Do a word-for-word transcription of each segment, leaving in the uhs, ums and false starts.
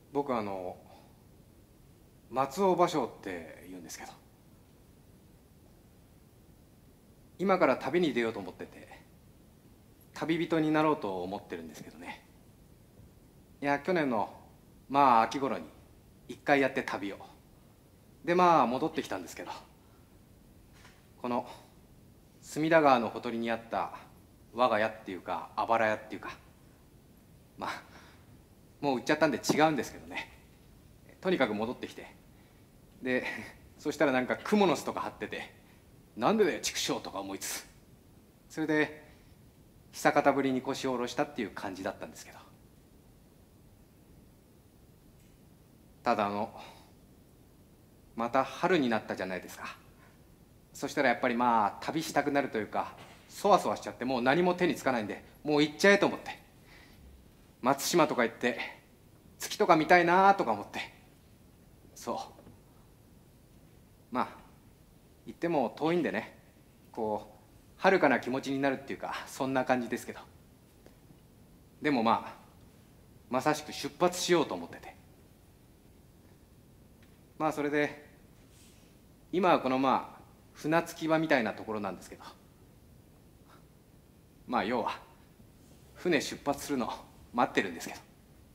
僕あの松尾芭蕉って言うんですけど、今から旅に出ようと思ってて、旅人になろうと思ってるんですけどね。いや去年のまあ秋頃に一回やって旅をでまあ戻ってきたんですけど、この隅田川のほとりにあった我が家っていうかあばら屋っていうか、まあもう売っちゃったんで違うんですけどね、とにかく戻ってきて、でそしたらなんかクモの巣とか張ってて、なんでだよ畜生とか思いつつ、それで久方ぶりに腰を下ろしたっていう感じだったんですけど、ただあのまた春になったじゃないですか。そしたらやっぱりまあ旅したくなるというか、そわそわしちゃってもう何も手につかないんで、もう行っちゃえと思って、松島とか行って月とか見たいなとか思って、そうまあ行っても遠いんでね、こう遥かな気持ちになるっていうか、そんな感じですけど、でもまあまさしく出発しようと思ってて、まあそれで今はこのまあ船着き場みたいなところなんですけど、まあ要は船出発するのを待ってるんですけど。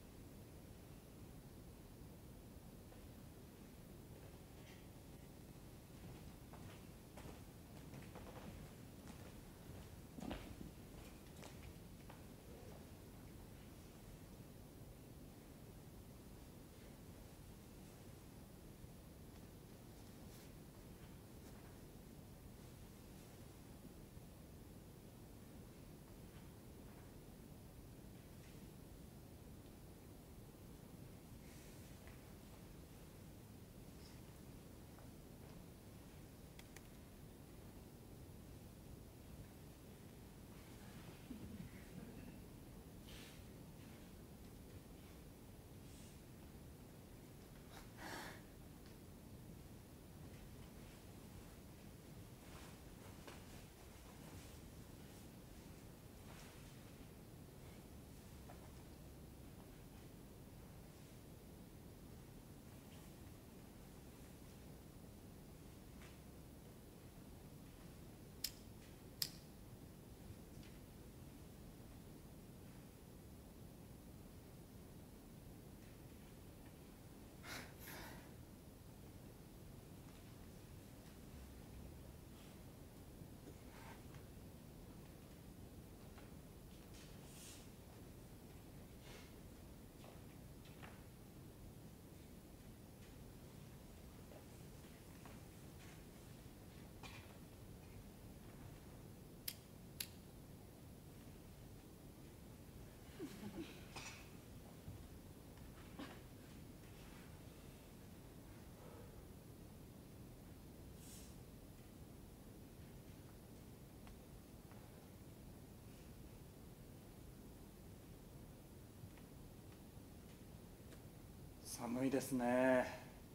寒いですね。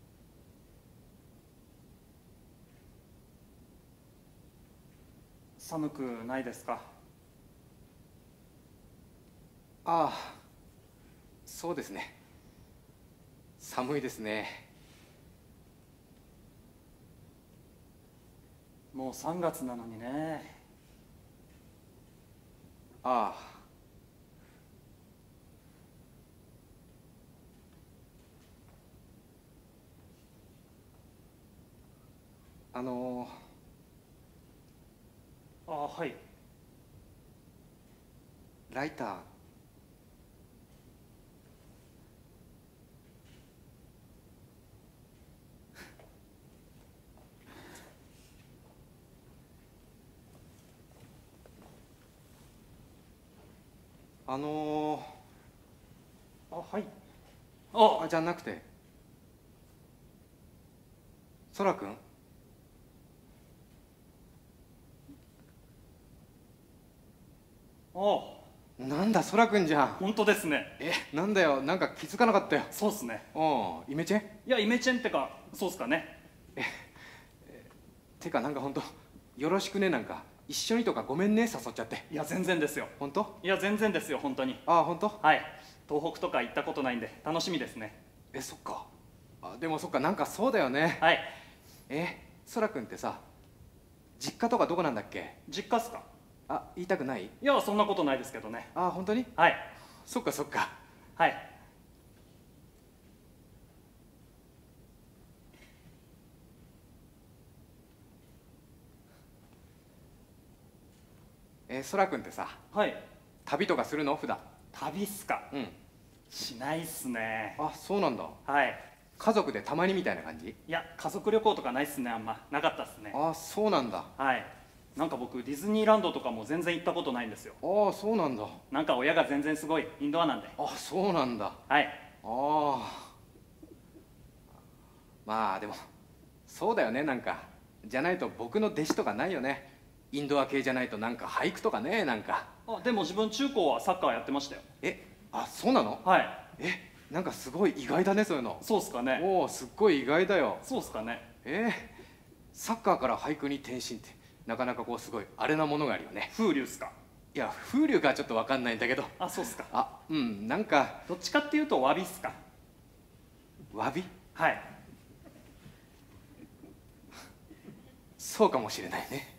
寒くないですか？ ああそうですね、寒いですね。 もうさんがつなのにね。 あああのあ、はい。 ライターあのあ、はい。 ああ、 じゃなくて空くん。 あ、 なんだ空くんじゃん。 本当ですね。 えなんだよ、なんか気づかなかったよ。 そうっすね。 うんイメチェン。 いや、イメチェンってか、そうっすかね。 てかなんかほんとよろしくね、なんか一緒にとかごめんね誘っちゃって。 いや、全然ですよ。 本当？ いや、全然ですよ、本当に。 ああ本当？ はい。東北とか行ったことないんで楽しみですね。 え、そっか。あ、でもそっか、なんかそうだよね。 はい。 え、そらくんってさ、実家とかどこなんだっけ？ 実家っすか？ あ、言いたくない？ いや、そんなことないですけどね。 あ、本当に？ はい。 そっかそっか。 はい。 え、そらくんってさ、 はい。 旅とかするの普段？ 旅っすか？ うん。 しないっすね。 あ、そうなんだ。 はい。 家族でたまにみたいな感じ？ いや、家族旅行とかないっすね、あんま。なかったっすね。 あ、そうなんだ。 はい。なんか僕、ディズニーランドとかも全然行ったことないんですよ。 ああ、そうなんだ。 なんか親が全然すごいインドアなんで。 あ、そうなんだ。 はい。 ああ。まあでもそうだよね。なんかじゃないと僕の弟子とかないよね。インドア系じゃないと。なんか俳句とかね。なんかあ、でも自分中高はサッカーやってましたよ。 え、あ、そうなの？ はい。 え、なんかすごい意外だね、そういうの。 そうっすかね。 おお、すっごい意外だよ。 そうっすかね。 えー、サッカーから俳句に転身ってなかなかこうすごいあれなものがあるよね。 風流っすか？ いや、風流かはちょっと分かんないんだけど。 あ、そうっすか。 あ、うん、なんかどっちかっていうとわびっすか？ 詫び？ はい。 そうかもしれないね。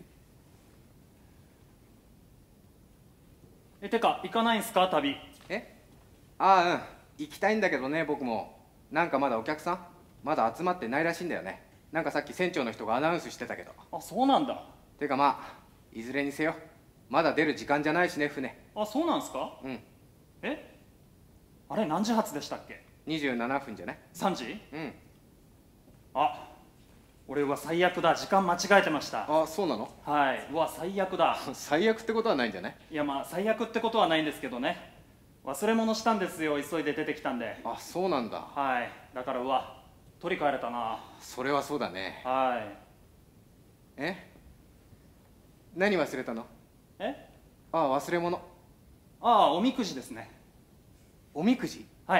え、てか行かないんすか、旅？ え、ああ、うん、行きたいんだけどね。僕もなんかまだお客さんまだ集まってないらしいんだよね。なんかさっき船長の人がアナウンスしてたけど。 あ、そうなんだ。 てかまあいずれにせよまだ出る時間じゃないしね、船。 あ、そうなんすか？ うん。 え、あれ何時発でしたっけ？ にじゅうななふんじゃない？ さんじ？ うん。 あ、俺は最悪だ、時間間違えてました。 あ、そうなの？ はい。うわ、最悪だ。 最悪ってことはないんじゃない？ いや、まあ最悪ってことはないんですけどね。忘れ物したんですよ、急いで出てきたんで。 あ、そうなんだ。 はい。だからうわ、取り替えれたな。 それはそうだね。 はい。 え、何忘れたの？ え、 あ、忘れ物。 ああ、おみくじですね。 おみくじ？ はい。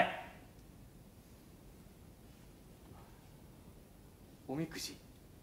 おみくじ。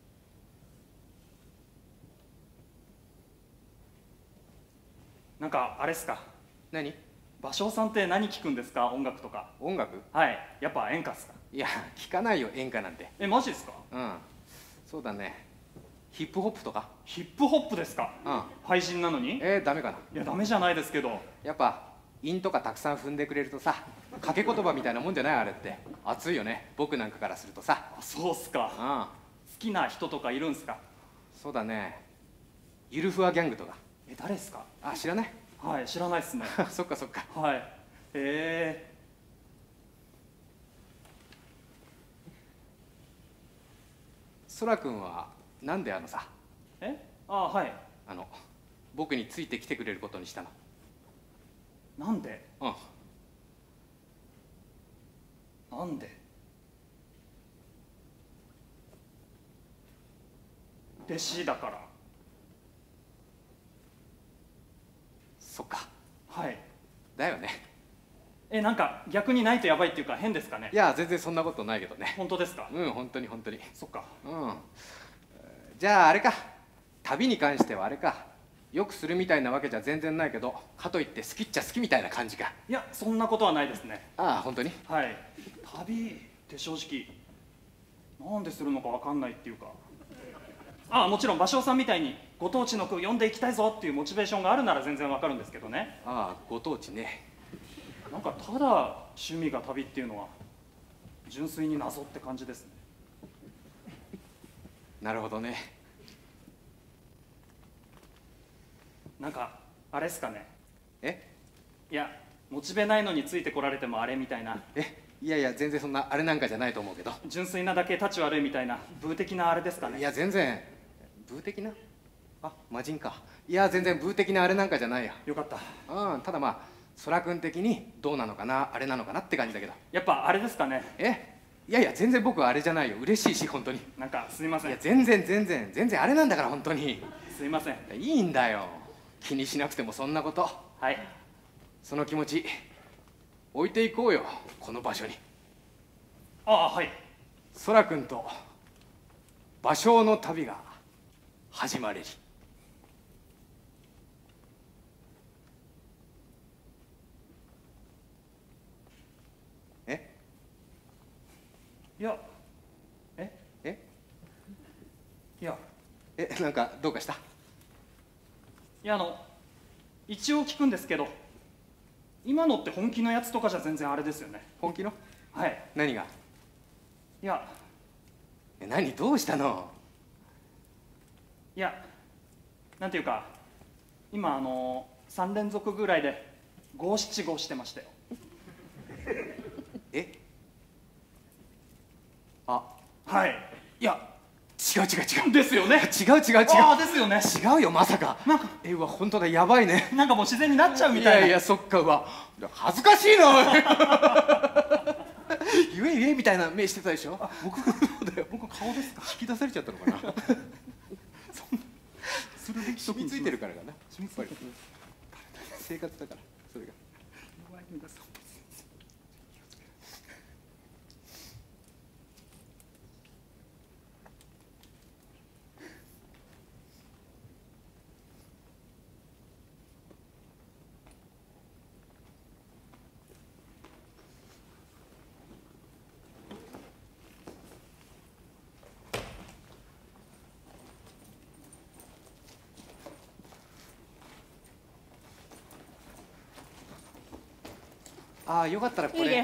なんかあれっすか？ 何？ 芭蕉さんって何聞くんですか？音楽とか。 音楽？ はい。やっぱ演歌っすか？ いや、聞かないよ演歌なんて。 え、マジっすか？ うん、そうだね。ヒップホップとか。 ヒップホップですか？ うん。 配信なのに？ えー、ダメかな。 いや、ダメじゃないですけど。 やっぱ韻とかたくさん踏んでくれるとさ、掛け言葉みたいなもんじゃない？あれって熱いよね、僕なんかからするとさ。 あ、そうっすか。 うん。 好きな人とかいるんすか？ そうだね。ゆるふわギャングとか。 え、誰っすか？ あ、知らない？ はい、知らないっすね。 そっかそっか。 はい。へえ。 そらくんはなんであのさ、 え、あ、はい。 あの僕についてきてくれることにしたの？ なんで？ うん。 なんで？弟子だから。 そっか。 はい。 だよね。 え、なんか逆にないとやばいっていうか変ですかね？ いや、全然そんなことないけどね。 本当ですか？ うん、本当に本当に。 そっか。 うん。じゃああれか、旅に関してはあれか、よくするみたいなわけじゃ全然ないけど、かといって好きっちゃ好きみたいな感じか。 いや、そんなことはないですね。 ああ、本当に？ はい。旅って正直なんでするのかわかんないっていうか、ああ、もちろん芭蕉さんみたいにご当地の句読んでいきたいぞっていうモチベーションがあるなら全然わかるんですけどね。 ああ、ご当地ね。 なんかただ趣味が旅っていうのは純粋に謎って感じですね。 なるほどね。 なんかあれっすかね？ え？ いや、モチベないのについてこられてもあれみたいな、 え、いやいや、全然そんなあれなんかじゃないと思うけど。 純粋なだけ立ち悪いみたいなブー的なあれですかね？ いや、全然ブー的な、あ、魔人か。いや、全然ブー的なあれなんかじゃないよ。 よかった。 うん、ただまあそらくん的にどうなのかな、あれなのかなって感じだけど。 やっぱあれですかね？ え、いやいや、全然僕はあれじゃないよ。嬉しいし本当に。 なんかすいません。 いや、全然全然全然あれなんだから本当に。 すいません。 いいんだよ、気にしなくても。そんなこと、 はい。 その気持ち置いていこうよ、この場所に。 ああ、はい。 そらくんと芭蕉の旅が始まれり。え、 いやええいやえなんかどうかした？ いやあの一応聞くんですけど、今のって本気のやつとかじゃ全然あれですよね。 本気の？ はい。 何が？ いやえ何どうしたの？ いやなんていうか、今あのさん連続ぐらいで五七五してましたよ。 えあはい。 いや違う違う違うですよね。 違う違う違うああですよね。 違うよまさか。 なんかえうわ本当だやばいね。 なんかもう自然になっちゃうみいたいな。 やいやそっかうわ恥ずかしいな言え言えみたいな目してたでしょ。あ僕がそうだよ。 僕顔ですか？ 引き出されちゃったのかな。 そんなするべき染みついてるからかな。 染みついてる生活だからそれが。 弱いんだそう。 ああよかったらこれ。 いいえ。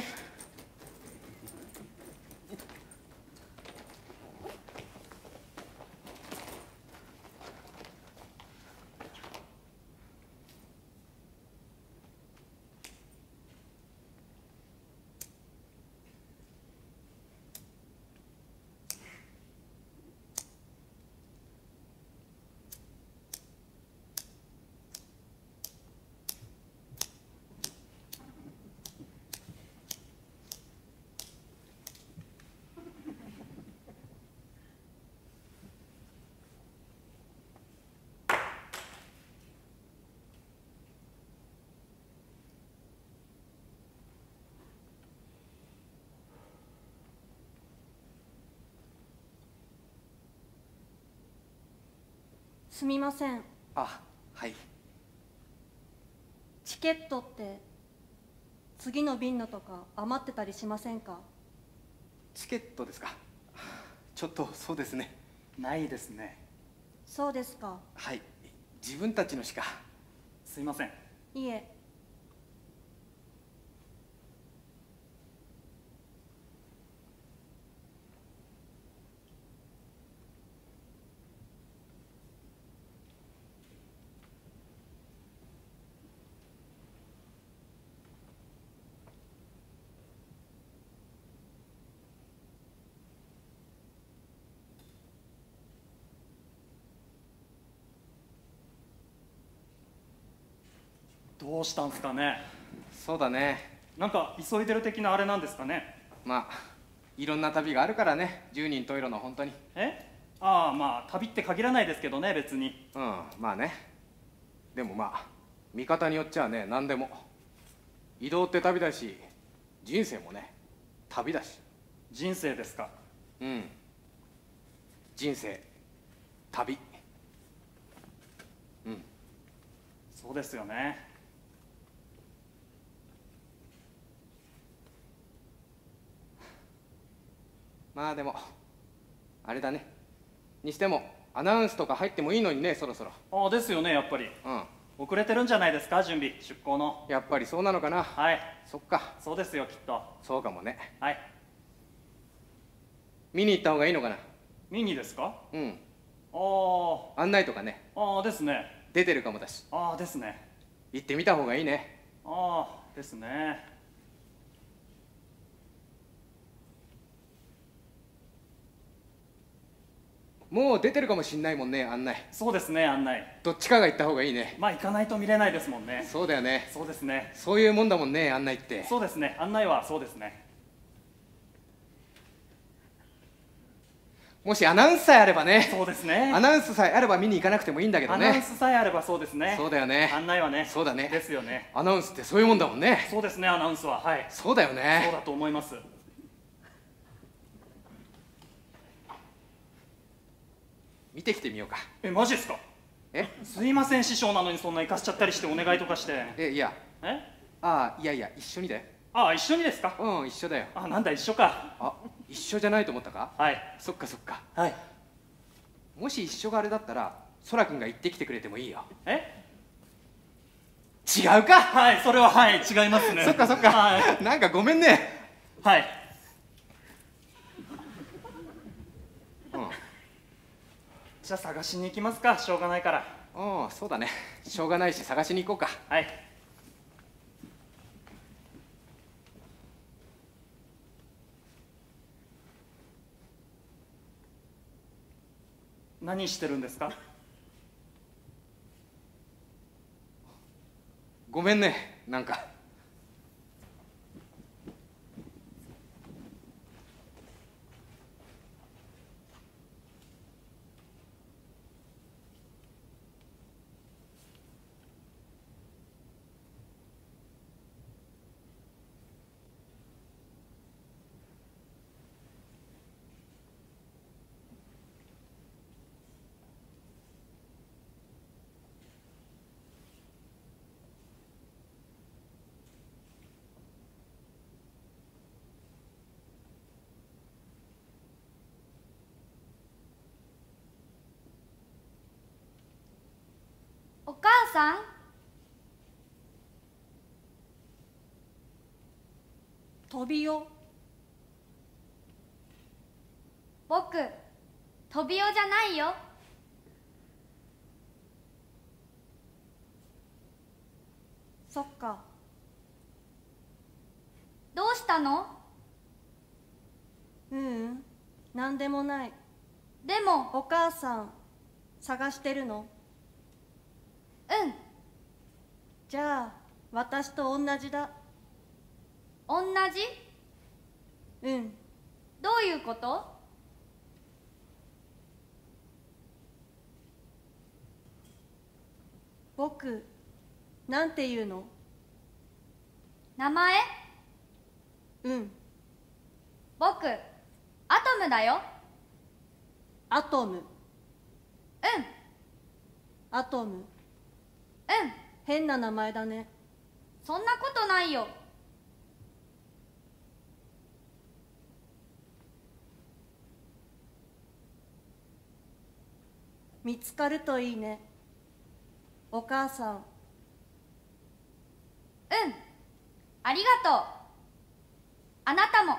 すみません。 あはい。 チケットって次の便のとか余ってたりしませんか？ チケットですか。ちょっとそうですね。 ないですね。 そうですか。 はい自分たちのしか。 すいません。 いえ。 どうしたんすかね。 そうだね。 なんか急いでる的なあれなんですかね。 まあいろんな旅があるからね。十人十色の本当に。 えああまあ旅って限らないですけどね別に。 うんまあね。でもまあ見方によっちゃね何でも。移動って旅だし人生もね旅だし。 人生ですか。 うん人生旅。うんそうですよね。 まあでもあれだね。にしてもアナウンスとか入ってもいいのにねそろそろ。 ああですよねやっぱり。 うん遅れてるんじゃないですか準備出航の。 やっぱりそうなのかな。 はい。 そっかそうですよきっと。 そうかもね。 はい。 見に行った方がいいのかな。 見にですか。 うんあ案内とかねあああですね。 出てるかもだしああですね。 行ってみた方がいいね。 ああですね。 もう出てるかもしんないもんね案内。 そうですね案内。 どっちかが行った方がいいね。 まあ行かないと見れないですもんね。 そうだよね。 そうですね。 そういうもんだもんね案内って。 そうですね案内はそうですね。 もしアナウンスさえあればね。 そうですね。 アナウンスさえあれば見に行かなくてもいいんだけどアナウンね。 スさえあればそうですね。 そうだよね。 案内はね。 そうだねですよね。 アナウンスってそういうもんだもんね。 そうですねアナウンスははい。 そうだよそうね。 だと思います。 見てきてみようか。 えマジっすか。 えすいません師匠なのにそんな行かしちゃったりしてお願いとかして。 えいやえああいやいや一緒にだよ。 ああ一緒にですか。 うん一緒だよ。 あなんだ一緒か。 あ一一緒じゃないと思ったか？ はいそっかそっか。 はい。 もし一緒があれだったらそらくんが行ってきてくれてもいいよ。 え、 違うか？ はい、それははい違いますね。 そっかそっか、 はい、 なんかごめんね。 はい、 うん、 じゃあ探しに行きますか、しょうがないから。 ああそうだね、しょうがないし探しに行こうか。 はい。何してるんですか？ ごめんね、なんか。 お母さん、 飛びよ。 僕飛びおじゃないよ。 そっか。 どうしたの？ ううん、なんでもない。 でも。 お母さん探してるの？ うん。 じゃあ私と同じだ。 同じ？ うん。 どういうこと？ 僕なんて言うの？ 名前？ うん。 僕アトムだよ。 アトム。 うん。 アトム。 うん。 変な名前だね。 そんなことないよ。 見つかるといいね、お母さん。 うん。ありがとう。あなたも。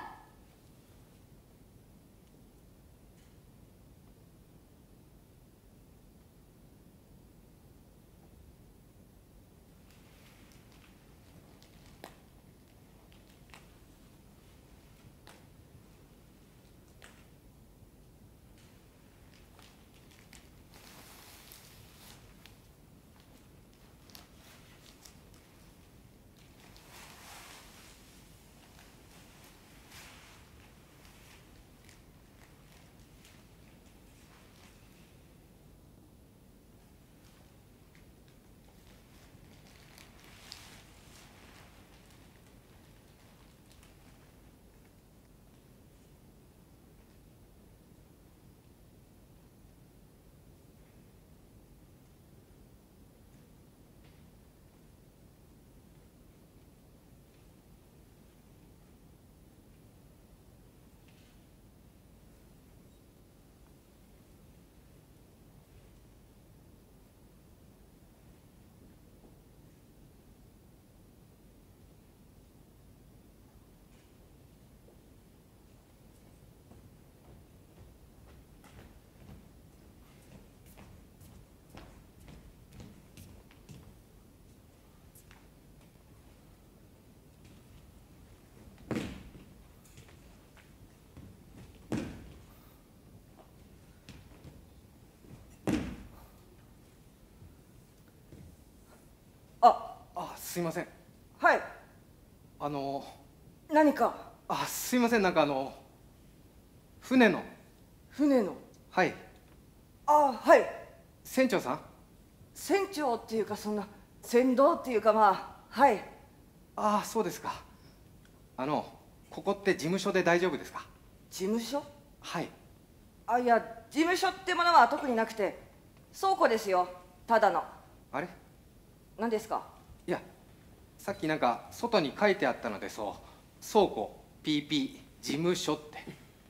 ああすいません。 はい。 あの何か？ あすいません、なんかあの船の。 船の。 はい。 あ、はい。 船長さん？ 船長っていうか、そんな船頭っていうか、まあ、はい。 ああそうですか。あのここって事務所で大丈夫ですか？ 事務所？ はい。 あ、いや、事務所ってものは特になくて、倉庫ですよ、ただの。 あれ？ 何ですか？ いや、さっきなんか外に書いてあったので、そう倉庫 ピーピー 事務所って。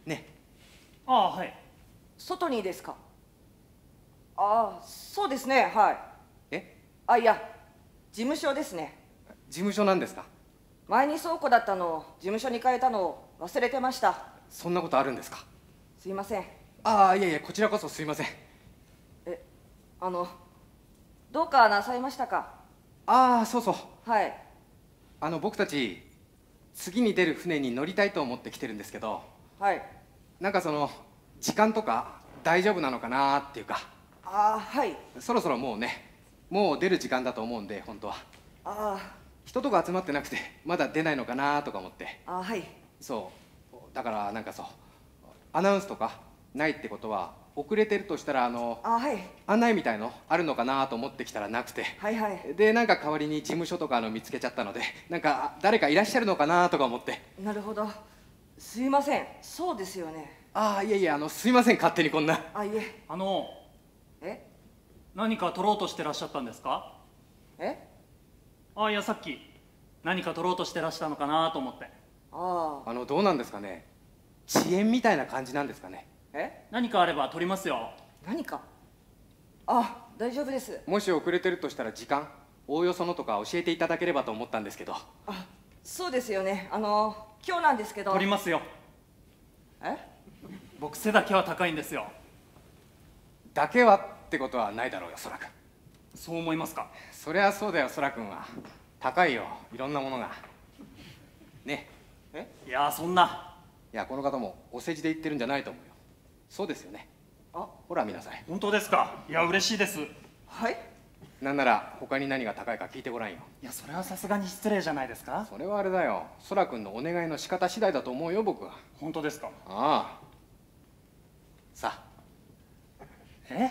ね。 ああ、はい。 外にですか？ああ、そうですね、はい。 え、 あ、いや、事務所ですね。 事務所なんですか？ 前に倉庫だったのを事務所に変えたのを忘れてました。 そんなことあるんですか？ すいません。 ああ、いやいや、こちらこそすいません。 え、あのどうかなさいましたか？ ああ、そうそう。 はい。 あの僕たち次に出る船に乗りたいと思って来てるんですけど、 はい。 なんかその時間とか大丈夫なのかなっていうか、 ああ、はい。 そろそろもうね、もう出る時間だと思うんで、本当はあ人とか集まってなくてまだ出ないのかなとか思って。 あ、ああ、はい。 そうだから、なんかそうアナウンスとかないってことは、遅れてるとしたらあのああ、はい。 案内みたいのあるのかなと思ってきたらなくて、 はいはい。 でなんか代わりに事務所とかあの見つけちゃったので、なんか誰かいらっしゃるのかなとか思って。 なるほど。すいません。そうですよね。 ああ、いえいえ、あのすいません、勝手にこんな。 あ、いえ。 あの、 え何か取ろうとしてらっしゃったんですか？ えああ、いや、さっき何か取ろうとしてらしたのかなと思って。 ああ。 あのどうなんですかね、遅延みたいな感じなんですかね。 え何かあれば取りますよ。 何か？あ、大丈夫です。 もし遅れてるとしたら時間、おおよそのとか教えていただければと思ったんですけど。 あ、そうですよね。あの今日なんですけど。 取りますよ。 え僕背だけは高いんですよ。 だけはってことはないだろうよ、そらくん。 そう思いますか？ そりゃそうだよ、そらくんは高いよ、いろんなものがね。えいや、そんな。 いや、この方もお世辞で言ってるんじゃないと思うよ。そうですよね。 あ、 ほら見なさい。 本当ですか？いや、嬉しいです。いはい。 なんなら他に何が高いか聞いてごらんよ。 や、それはさすがに失礼じゃないですか？ それはあれだよ、そらくんのお願いの仕方次第だと思うよ、僕は。 本当ですか？ ああ、さあ。 え？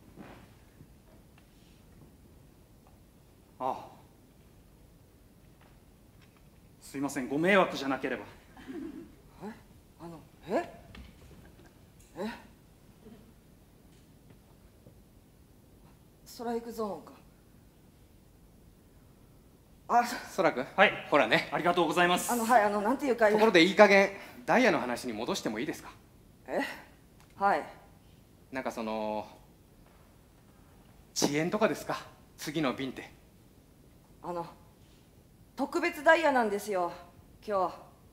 ああ、すいません、ご迷惑じゃなければ。 えあのええストライクゾーンか。あ、 そらくん、 はい、 ほらね。 ありがとうございます。 あのはい、あのなんていうか。 ところでいい加減ダイヤの話に戻してもいいですか？ えはい。 なんかその遅延とかですか、次の便って。 あの特別ダイヤなんですよ今日。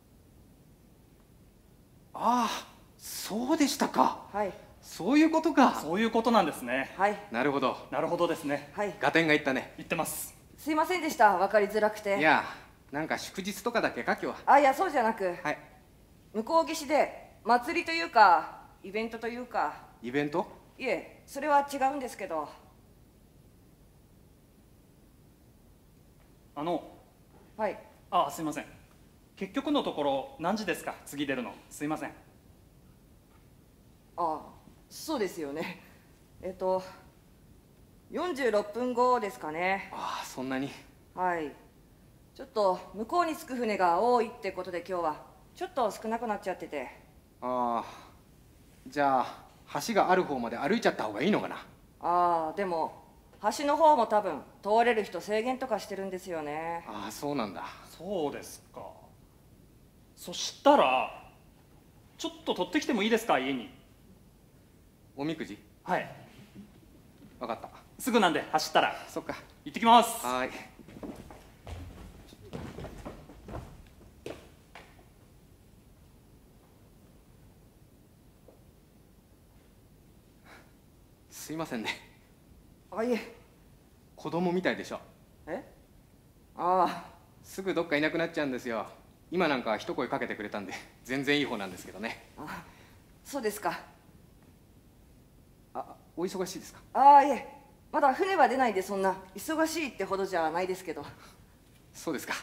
ああ、そうでしたか。 はいそういうことか。 そういうことなんですね。 はいなるほど。 なるほどですね。 はい。 合点がいったね。 言ってます。 すいませんでした、分かりづらくて。 いや、なんか祝日とかだけか今日は。 あ、いやそうじゃなく、 はい。 向こう岸で祭りというかイベントというか。 イベント？ いえ、それは違うんですけど。 あの、 はい。 あ、すいません。結局のところ何時ですか？次出るの。すいません。 あ、そうですよね。えっとよんじゅうろっぷんごですかね。 ああ、そんなに。 はい。ちょっと向こうに着く船が多いってことで今日はちょっと少なくなっちゃってて。 ああ、じゃあ橋がある方まで歩いちゃった方がいいのかな。 ああ、でも橋の方も多分通れる人制限とかしてるんですよね。 ああ、そうなんだ。 そうですか。そしたらちょっと取ってきてもいいですか？家に。 おみくじ？ はい、 分かった。 すぐなんで走ったら。 そっか。 行ってきます。 はーい。すいませんね。 あ、いえ。 子供みたいでしょ。 えああ、 すぐどっかいなくなっちゃうんですよ。今なんか一声かけてくれたんで全然いい方なんですけどね。 あ、そうですか。 あ、お忙しいですか？ ああ、いえ、まだ船は出ないでそんな忙しいってほどじゃないですけど。 そうですか。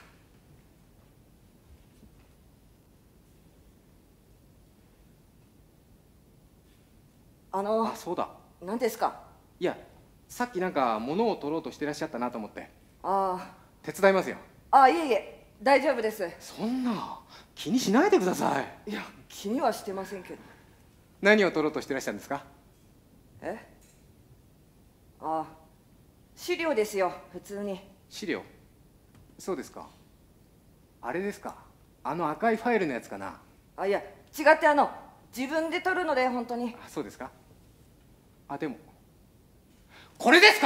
あのあ、そうだ。 何ですか？ いや、さっきなんか物を取ろうとしてらっしゃったなと思ってあ手伝いますよ。 あ、あ、いえいえ、大丈夫です。 そんな気にしないでください。 いや、気にはしてませんけど。 何を取ろうとしてらっしゃるんですか？ えああ、資料ですよ、普通に。 資料？そうですか。あれですか、あの赤いファイルのやつかな。 あ、いや違って、あの自分で撮るので本当に。 あ、そうですか。あ、でもこれですか？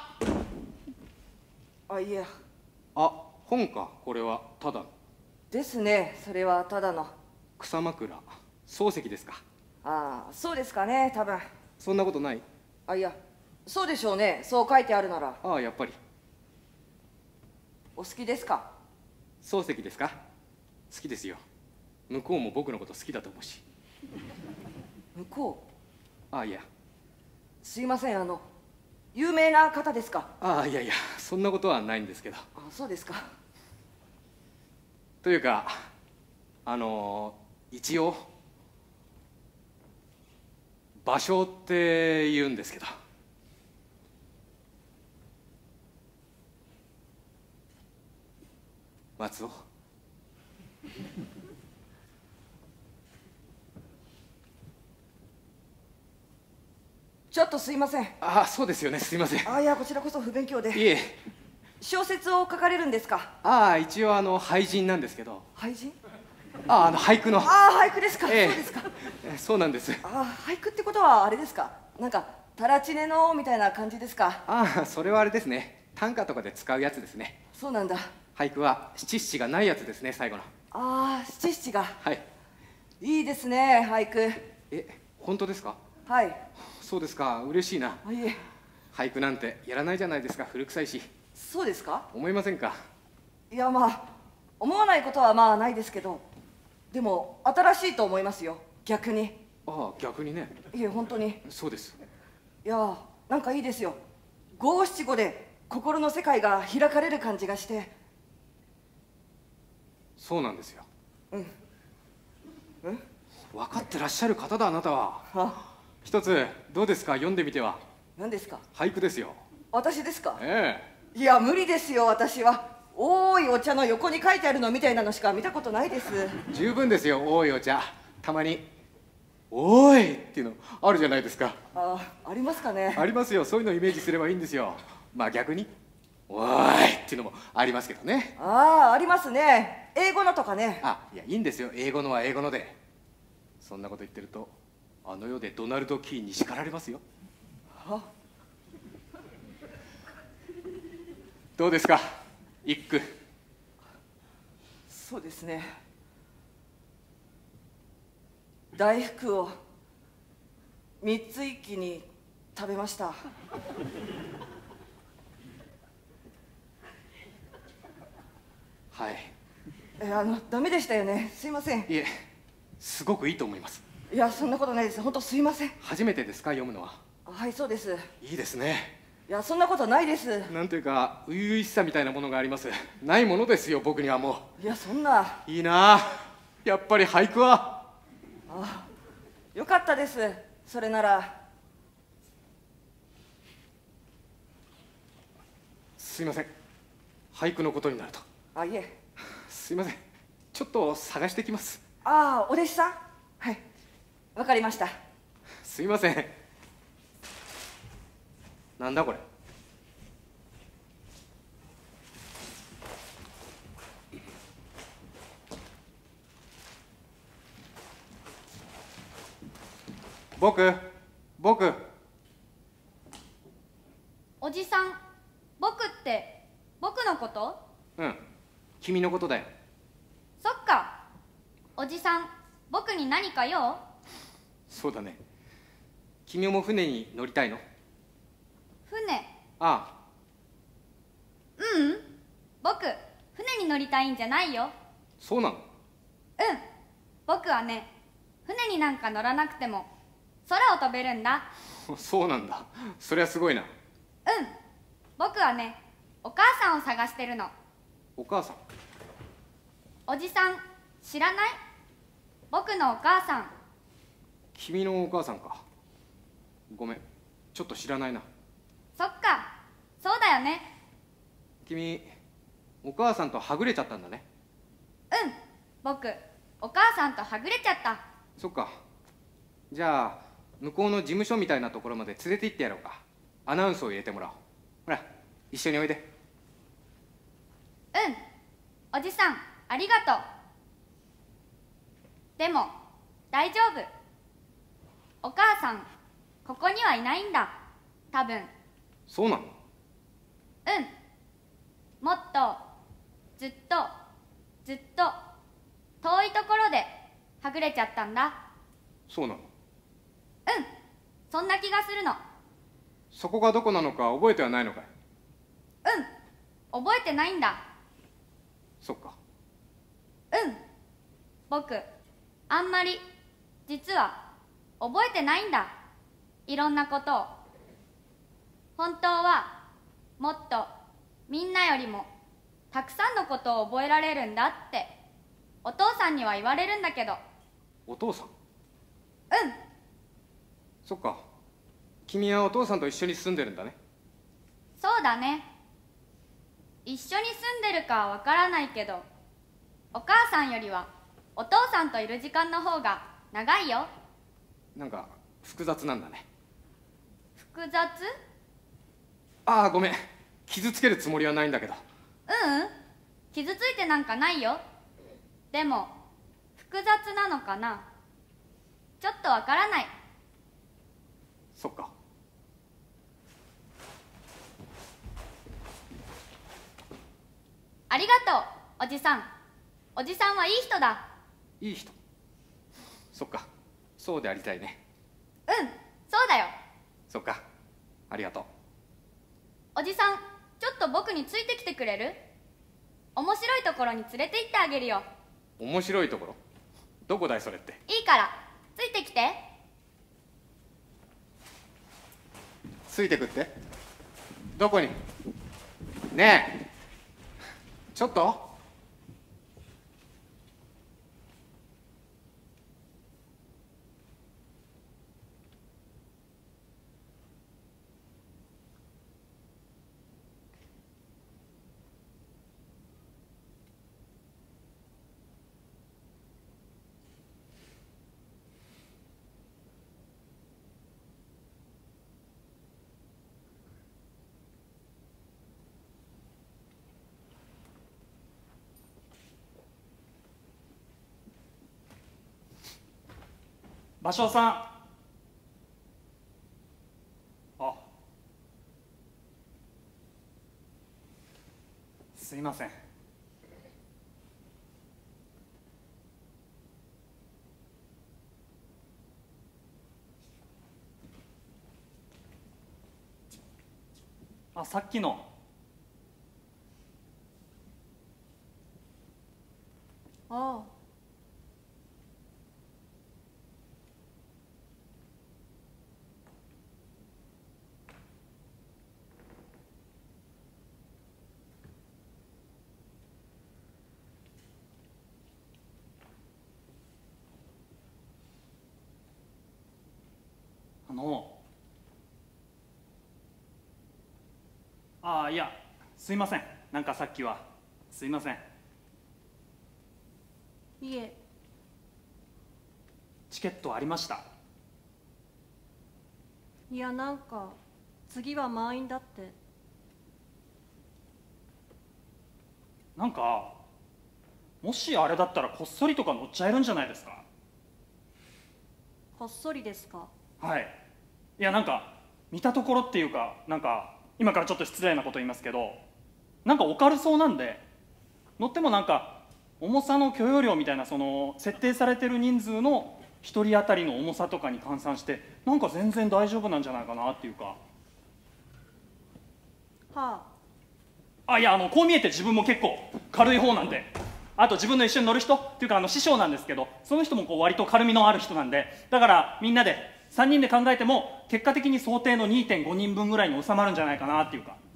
あ、いや。 あ、本か。これはただのですね。それはただの。 草枕漱石ですか？ ああ、そうですかね、多分。 そんなことない？ あ、いや、そうでしょうね。そう書いてあるなら。 ああ、やっぱり。 お好きですか？ 漱石ですか？好きですよ。向こうも僕のこと好きだと思うし。 向こう。 ああ、いや。 すいません、あの有名な方ですか？ ああ、いやいや、そんなことはないんですけど。 あ、そうですか。 というか、あの一応芭蕉って言うんですけど。松尾。 ちょっとすいません。 ああ、そうですよね、すいません。 あ、いや、こちらこそ不勉強で。 いえ。 小説を書かれるんですか？ ああ、一応あの俳人なんですけど。 俳人？ ああ、あの俳句の。 ああ、俳句ですか。 ええ、 そうですか。 えそうなんです。 ああ、俳句ってことはあれですか？なんかタラチネのみたいな感じですか？ ああ、それはあれですね。短歌とかで使うやつですね。 そうなんだ。 俳句は七七がないやつですね、最後の。 ああ、七七が。 はい。 いいですね、俳句。 え、本当ですか？ はい。 そうですか、嬉しいな。 あ、いえ。 俳句なんてやらないじゃないですか、古臭いし。 そうですか？ 思いませんか？ いや、まあ思わないことはまあないですけど、でも新しいと思いますよ、逆に。 ああ、逆にね。 いえ、本当に。 そうです。 いや、なんかいいですよ。五七五で心の世界が開かれる感じがして。 そうなんですよ。 うんうん。 分かってらっしゃる方だ、あなたは。 あ、 一つどうですか、読んでみては。 何ですか？ 俳句ですよ。 私ですか？ えいや、無理ですよ、私は。多いお茶の横に書いてあるのみたいなのしか見たことないです。 え、十分ですよ、多いお茶。たまに「おい!」っていうのあるじゃないですか。 あ、ありますかね。 ありますよ。そういうのをイメージすればいいんですよ。まあ逆に「おい!」っていうのもありますけどね。 ああ、ありますね。英語のとかね。 あ、いや、いいんですよ、英語のは英語ので。そんなこと言ってるとあの世でドナルド・キーンに叱られますよ。 あ、 どうですか、一句。 そうですね。大福を三つ一気に食べました。 はい。 え、あのダメでしたよね。すいません。 いえ、すごくいいと思います。 いや、そんなことないです。本当すいません。 初めてですか、読むのは。 はい、そうです。 いいですね。 いや、そんなことないです。 なんというか初々しさみたいなものがあります。ないものですよ、僕にはもいや、そんな。 う。いいなあ、やっぱり俳句は。 あ、よかったです。それなら。 すいません、俳句のことになると。 あ、いえ。 すいません、ちょっと探してきます。 ああ、お弟子さん。はい、わかりました。 すいません。なんだこれ。僕僕おじさん、僕って僕のこと？ うん、君のことだよ。 そっか。おじさん、僕に何か用？ そうだね。君も船に乗りたいの？ 船？ あううん、僕船に乗りたいんじゃないよ。 あ、そうなの？ うん、僕はね、船になんか乗らなくても空を飛べるんだ。 そうなんだ。そりゃすごいな。 うん、僕はね、お母さんを探してるの。 お母さん？ おじさん知らない？僕のお母さん。 君のお母さんか。ごめん、ちょっと知らないな。 そっか、そうだよね。 君、お母さんとはぐれちゃったんだね。 うん、僕お母さんとはぐれちゃった。 そっか。じゃあ向こうの事務所みたいなところまで連れて行ってやろうか。アナウンスを入れてもらおう。ほら、一緒においで。 うん、おじさんありがとう。でも大丈夫、 お母さんここにはいないんだ、多分。 そうなの？ うん、もっとずっとずっと遠いところではぐれちゃったんだ。 そうなの？ うん、そんな気がするの。 そこがどこなのか覚えてはないのかい？ うん、覚えてないんだ。 そっか。 うん、僕あんまり実は覚えてないんだ、いろんなことを。本当はもっとみんなよりもたくさんのことを覚えられるんだってお父さんには言われるんだけど。 お父さん？ うん、 そっか。君はお父さんと一緒に住んでるんだね。 そうだね。一緒に住んでるかはわからないけど、お母さんよりはお父さんといる時間の方が長いよ。 なんか複雑なんだね。 複雑？ ああ、ごめん。傷つけるつもりはないんだけど。 ううん、傷ついてなんかないよ。でも複雑なのかな、ちょっとわからない。 そっか。 ありがとう、おじさん。おじさんはいい人だ。 いい人？そっか。そうでありたいね。 うん、そうだよ。 そっか。ありがとう。 おじさん、ちょっと僕についてきてくれる？面白いところに連れて行ってあげるよ。 面白いところ？どこだいそれって。 いいからついてきて。 ついてくって？どこに？ねえ、ちょっと。 芭蕉さん。あ、すいません。あ、さっきの。 ああ、 あのああ、いや、すいません。なんかさっきはすいません。 いえ、 チケットありました。 いやなんか次は満員だって。 なんかもしあれだったらこっそりとか乗っちゃえるんじゃないですか？ こっそりですか？ はい。いや、なんか見たところっていうか、なんか今からちょっと失礼なこと言いますけど、なんかお軽そうなんで、乗ってもなんか重さの許容量みたいな、その設定されてる人数のひとり当たりの重さとかに換算して、なんか全然大丈夫なんじゃないかなっていうか。 はあ、いや、あのこう見えて自分も結構軽い方なんで、あと自分の一緒に乗る人っていうか、あの師匠なんですけど、その人もこう割と軽みのある人なんで、だからみんなでさんにんで考えても結果的に想定の にてんごにんぶんぐらいに収まるんじゃないかなっていうか。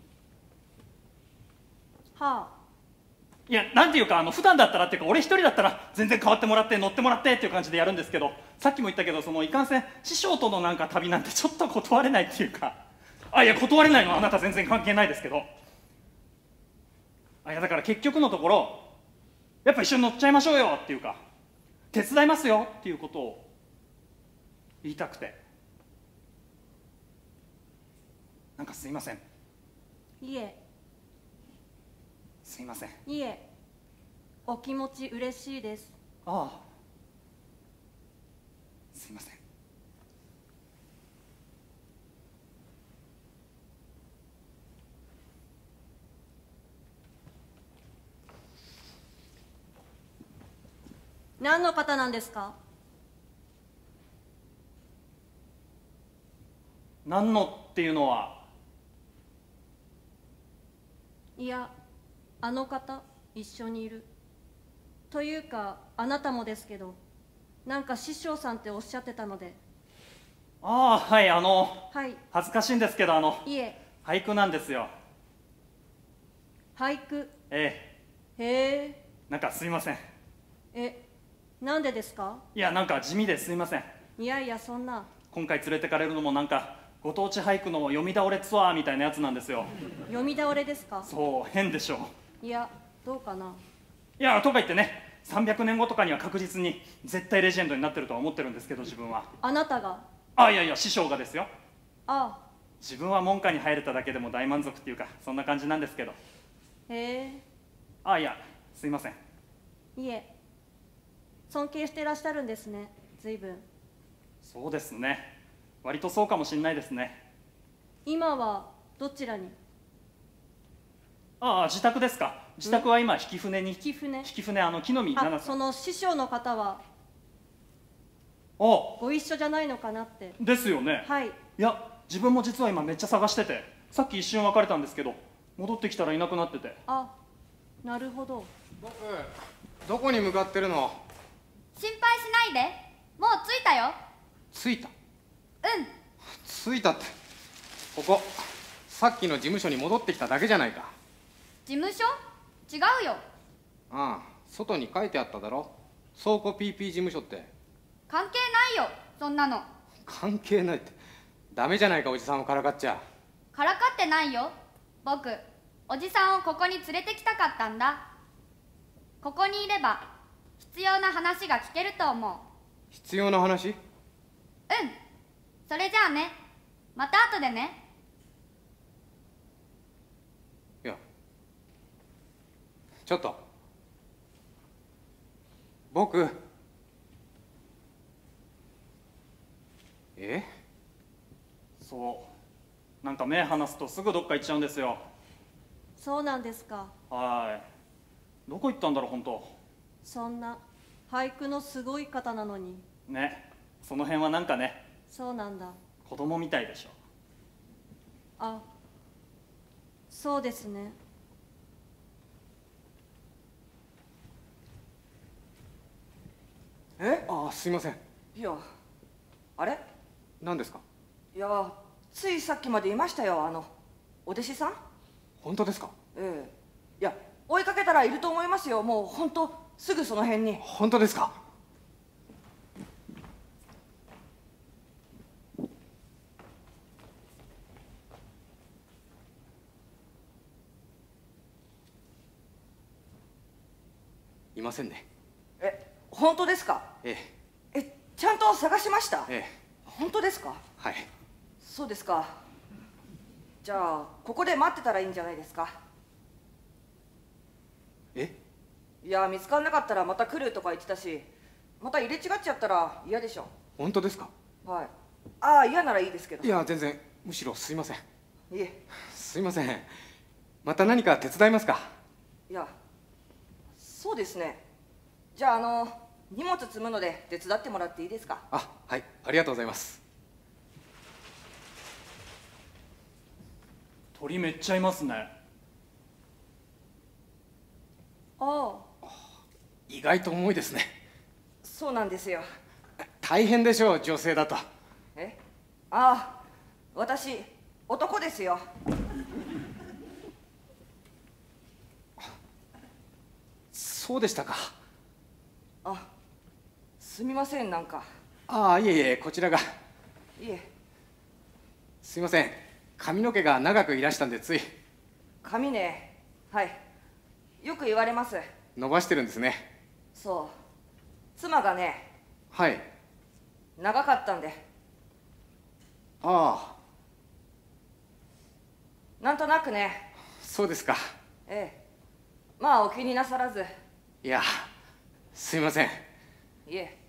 あ、はあ、 いや、なんていうか、あの普段だったらっていうか、俺一人だったら全然変わってもらって乗ってもらってっていう感じでやるんですけど、さっきも言ったけど、そのいかんせん師匠とのなんか旅なんてちょっと断れないっていうか。あ、いや、断れないのはあなた全然関係ないですけど、あ、いや、だから結局のところやっぱ一緒に乗っちゃいましょうよっていうか、手伝いますよっていうことを言いたくて。なんかすいません。 いえ、 すいません。 いえ、お気持ち嬉しいです。 ああ、すいません。 何の方なんですか？ 何のっていうのは。 いや、あの方一緒にいる。というかあなたもですけど、なんか師匠さんっておっしゃってたので。 ああ、はい、あのはい。 恥ずかしいんですけど、あのいえ。 俳句なんですよ。 俳句。 えへえ。 なんかすいません。 え、なんでですか？ いや、なんか地味ですいません。 いやいや、そんな。 今回連れてかれるのもなんかご当地俳句の読み倒れツアーみたいなやつなんですよ。 読み倒れですか？ そう変でしょ。 いや、どうかな。 いや、とか言ってね、さんびゃくねんごとかには確実に絶対レジェンドになってるとは思ってるんですけど、自分は。 あなたが？ あ、いやいや、師匠がですよ。 ああ。 自分は門下に入れただけでも大満足っていうか、そんな感じなんですけど。 へえ。 あ、いや、すいません。 いえ、尊敬してらっしゃるんですね、随分。 そうですね、割とそうかもしんないですね。 今はどちらに？ ああ、自宅ですか。自宅は今引き船に。 引き船？ 引き船、あの木の実あ、 奈々さん。 その師匠の方はあ、 ご一緒じゃないのかなって。 ですよね。 はい。 いや、自分も実は今めっちゃ探してて、さっき一瞬別れたんですけど、戻ってきたらいなくなってて。 あ、なるほど。 僕、どこに向かってるの？ 心配しないで、もう着いたよ。 着いた？ うん。 着いたって、ここさっきの事務所に戻ってきただけじゃないか。 事務所？違うよ。 ああ、外に書いてあっただろ、倉庫 ピーピー 事務所って。 関係ないよ、そんなの。 関係ないって、ダメじゃないか、おじさんをからかっちゃ。 からかってないよ。僕、おじさんをここに連れてきたかったんだ。ここにいれば必要な話が聞けると思う。 必要な話？ うん。それじゃあね、また後でね。 いや、ちょっと僕、え？ そう、なんか目離すとすぐどっか行っちゃうんですよ。 そうなんですか。 はい、どこ行ったんだろう本当。 そんな俳句のすごい方なのに。 ね、その辺はなんかね、 そうなんだ。 子供みたいでしょ。 あ、そうですね。 え？ ああ、すいません。 いや、あれ？ 何ですか？ いや、ついさっきまでいましたよ、あのお弟子さん。 本当ですか？ ええ。いや、追いかけたらいると思いますよ。もう本当すぐその辺に。 本当ですか？いませんね。 え、本当ですか？ ええ、ちゃんと探しました？ え、ええ、 本当ですか？ はい。 そうですか。じゃあここで待ってたらいいんじゃないですか？ え？ いや、見つからなかったらまた来るとか言ってたし、また入れ違っちゃったら嫌でしょ。 本当ですか？ はい。ああ、嫌ならいいですけど。 いや、全然、むしろすいません。 いえ。 すいません。また何か手伝いますか？ いや、そうですね。じゃあ、あの荷物積むので手伝ってもらっていいですか？ あ、はい、ありがとうございます。 鳥めっちゃいますね。 ああ、 意外と重いですね。 そうなんですよ。 大変でしょう、女性だと。 え？ああ、私男ですよ。 そうでしたか。 あ、すみません、なんか。 ああ、いえいえ、こちらが。 いえ。 すいません、髪の毛が長くいらしたんでつい。 髪ね、はい、よく言われます。 伸ばしてるんですね。 そう、妻がね、 はい。 長かったんで。 ああ、 なんとなくね。 そうですか。 ええ、まあお気になさらず。 いや、すいません。 いえ。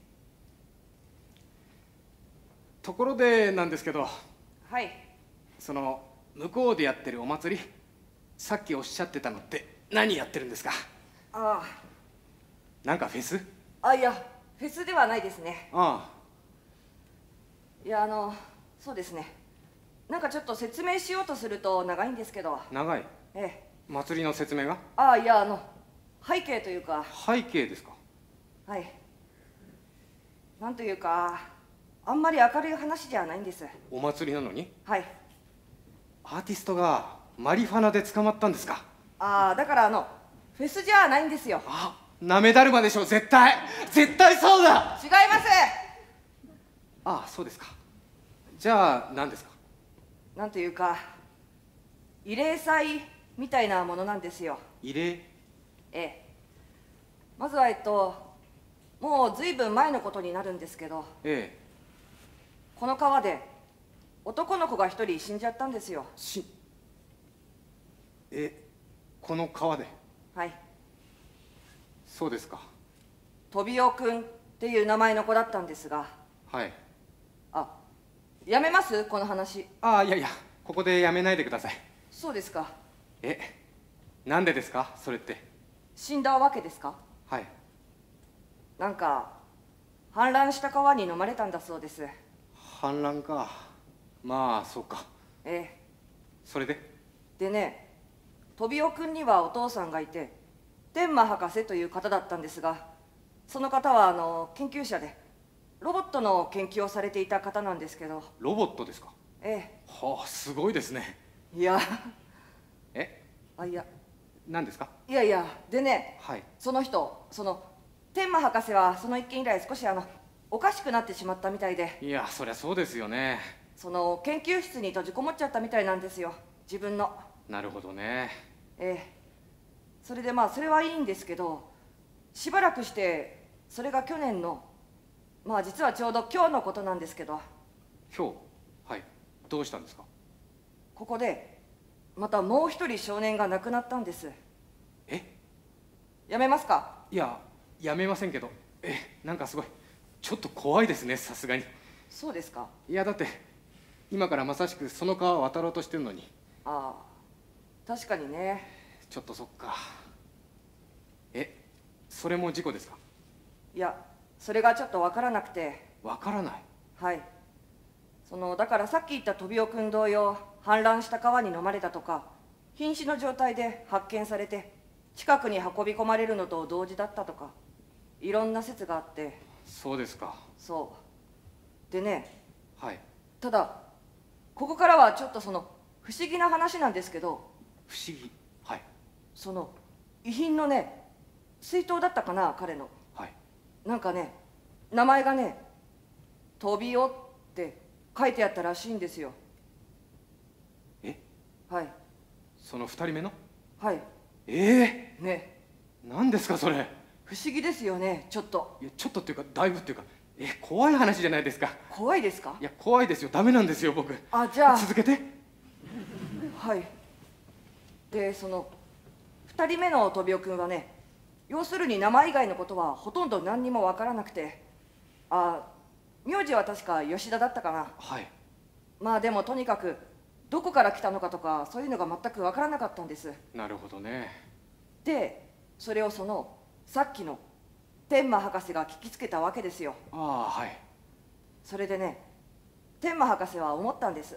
ところでなんですけど、 はい。 その向こうでやってるお祭り、さっきおっしゃってたのって何やってるんですか？ ああ、 なんかフェス？ あ、いやフェスではないですね。 あいや、あのそうですね、なんかちょっと説明しようとすると長いんですけど。 あ、長い。 ええ。 祭りの説明が。 ああ、いや、あの背景というか。 背景ですか。 はい、なんというかあんまり明るい話じゃないんです。 お祭りなのに。 はい。 アーティストがマリファナで捕まったんですか。 ああ、だからあのフェスじゃないんですよ。 あ、なめだるまでしょ。絶対絶対そうだ。 違います。 ああ、そうですか。じゃあ何ですか。 なんというか慰霊祭みたいなものなんですよ。 慰霊。 ええ。まずはえっともうずいぶん前のことになるんですけど、 ええ。 この川で男の子が一人死んじゃったんですよ。 しえこの川で。 はい。 そうですか。 飛びおくんっていう名前の子だったんですが。 はい。 あ、やめますこの話。 ああ、いやいや、ここでやめないでください。 そうですか。 え、なんでですかそれって。 死んだわけですか。 はい。 なんか氾濫した川に飲まれたんだそうです。 氾濫か。まあそうか。 ええ。 それで。 でね、飛びおくんにはお父さんがいて天馬博士という方だったんですが、その方はあの研究者でロボットの研究をされていた方なんですけど。 ロボットですか。 ええ。 はあ、すごいですね。 いやえ、 あ、いや何ですか。 いやいや、でね、 はい。 その人、その天馬博士はその一件以来少しあのおかしくなってしまったみたいで。 いや、そりゃそうですよね。 その研究室に閉じこもっちゃったみたいなんですよ、自分の。 なるほどね。 ええ。それでまあそれはいいんですけど、しばらくしてそれが去年のまあ実はちょうど今日のことなんですけど。 今日。はい。どうしたんですか。 ここでまたもう一人少年が亡くなったんです。 え、 やめますか。 いや、やめませんけど。え、なんかすごいちょっと怖いですね、さすがに。 そうですか。 いや、だって今からまさしくその川を渡ろうとしてるのに。 ああ、確かにね。 ちょっとそっか。え、それも事故ですか。 いや、それがちょっとわからなくて。 わからない。 はい。そのだからさっき言った飛びおくん同様、氾濫した川に飲まれたとか、瀕死の状態で発見されて近くに運び込まれるのと同時だったとか、いろんな説があって。 そうですか。 そうでね、 はい。 ただここからはちょっとその不思議な話なんですけど。 不思議。はい。 その遺品のね、水筒だったかな、彼の。 はい。 なんかね、名前がね「飛びお」って書いてあったらしいんですよ。 え、 はいその二人目の。 はい。 ええね、 ー、何ですかそれ。 不思議ですよね、ちょっと。 いや、ちょっとっていうかだいぶっていうか、え、怖い話じゃないですか。 怖いですか。 いや、怖いですよ。ダメなんですよ僕。 あ、じゃあ続けて。 はい。でそのふたりめの飛びおくんはね、要するに名前以外のことはほとんど何にも分からなくて。あ、名字は確か吉田だったかな。 はい。 まあでもとにかくどこから来たのかとかそういうのが全く分からなかったんです。 なるほどね。 でそれをそのさっきの天馬博士が聞きつけたわけですよ。 ああ、はい。 それでね、天馬博士は思ったんです。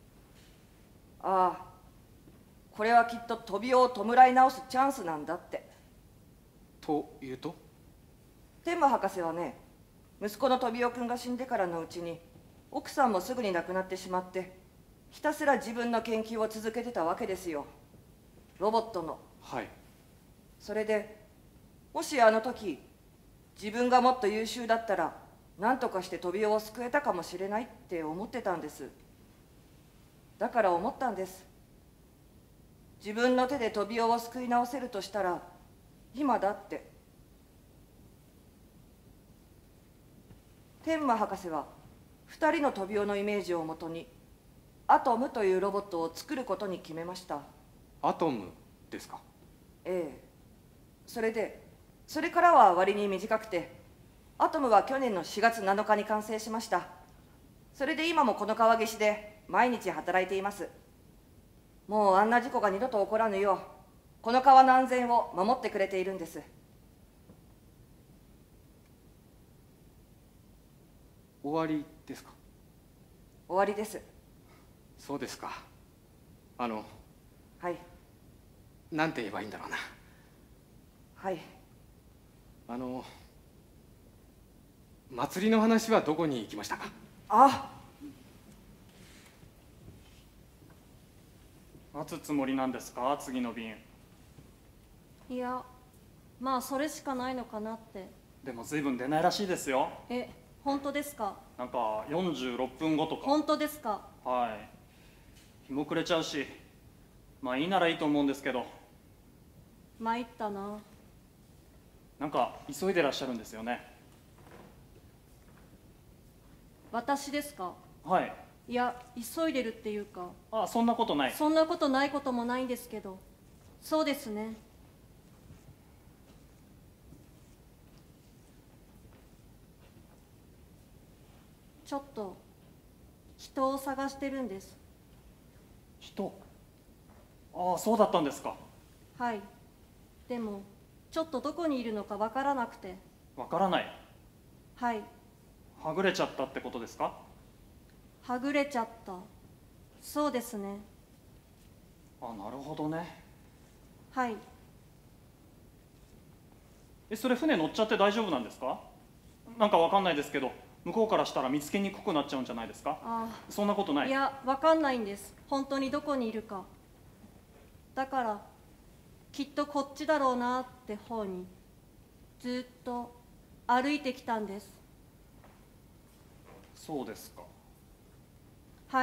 ああ、これはきっと飛びを弔い直すチャンスなんだって。 というと。 天馬博士はね、息子の飛びおくんが死んでからのうちに奥さんもすぐに亡くなってしまって、ひたすら自分の研究を続けてたわけですよ、ロボットの。 はい。 それでもしあの時自分がもっと優秀だったら何とかして飛びおを救えたかもしれないって思ってたんです。だから思ったんです。自分の手で飛びおを救い直せるとしたら今だって。天馬博士はふたりの飛びおのイメージをもとにアトムというロボットを作ることに決めました。 アトムですか。 ええ。それでそれからは割に短くて、アトムは去年のしがつなのかに完成しました。それで今もこの川岸で毎日働いています。もうあんな事故が二度と起こらぬようこの川の安全を守ってくれているんです。 終わりですか？ 終わりです。 そうですか。あのはいなんて言えばいいんだろうな。 はい。 あの祭りの話はどこに行きましたか？ あ、 待つつもりなんですか、次の便。 いや、まあそれしかないのかなって。 でも随分出ないらしいですよ。 え、本当ですか？ なんかよんじゅうろっぷんごとか。 本当ですか？ はい。日も暮れちゃうし、まあいいならいいと思うんですけど。 参ったな。 なんか急いでらっしゃるんですよね。 私ですか？ はい。 いや、急いでるっていうか、 あ、そんなことない。 そんなことないこともないんですけど。そうですね。ちょっと人を探してるんです。 人。ああ、そうだったんですか。 はい。でもちょっとどこにいるのかわからなくて。 わからない。 はい。 はぐれちゃったってことですか？ はぐれちゃった。そうですね。 あ、なるほどね。 はい。 え、それ船乗っちゃって大丈夫なんですか？なんかわかんないですけど、向こうからしたら見つけにくくなっちゃうんじゃないですか？ あそんなことなあ、 い。 いや、わかんないんです。本当にどこにいるか。だからきっとこっちだろうなって方にずっと歩いてきたんです。 そうですか。 はい。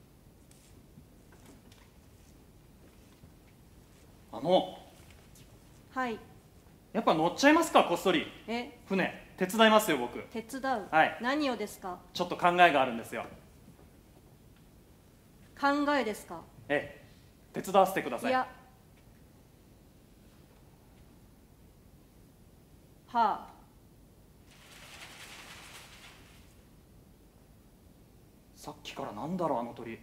あの、 はい。 やっぱ乗っちゃいますか、こっそり。 え、 船手伝いますよ、僕。 手伝う？ はい。 何をですか？ ちょっと考えがあるんですよ。 考えですか？ ええ、手伝わせてください。 いや、はあ。 さっきからなんだろう、あの鳥。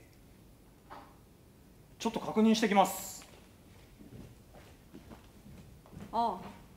ちょっと確認してきます。 あ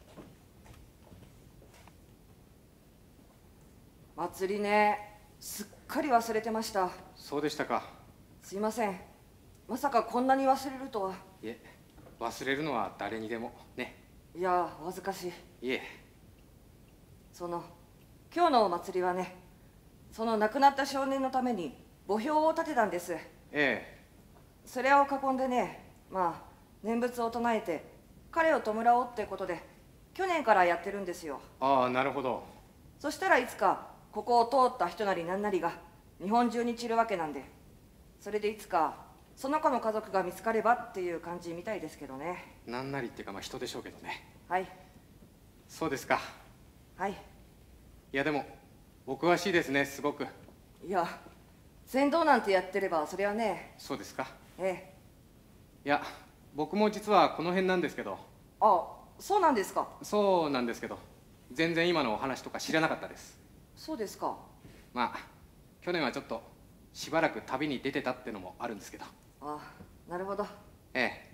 あ、祭りね。すっかり忘れてました。 そうでしたか。 すいません。まさかこんなに忘れるとは。 いえ、忘れるのは誰にでもね。 いや、お恥ずかしい。 いえ。 その今日のお祭りはね、その亡くなった少年のために墓標を立てたんです。 ええ。 それを囲んでね、まあ念仏を唱えて彼を弔おうってことで去年からやってるんですよ。 ああ、なるほど。 そしたらいつかここを通った人なり何なりが日本中に散るわけなんで、それでいつかその子の家族が見つかればっていう感じみたいですけどね。 なんなりっていうか、まあ人でしょうけどね。 はい。 そうですか。 はい。 いやでもお詳しいですね、すごく。 いや、船頭なんてやってればそれはね。 そうですか。 ええ。 いや、僕も実はこの辺なんですけど。 あ、そうなんですか。 そうなんですけど、全然今のお話とか知らなかったです。 そうですか。 まあ去年はちょっとしばらく旅に出てたってのもあるんですけど。 あ、なるほど。 ええ。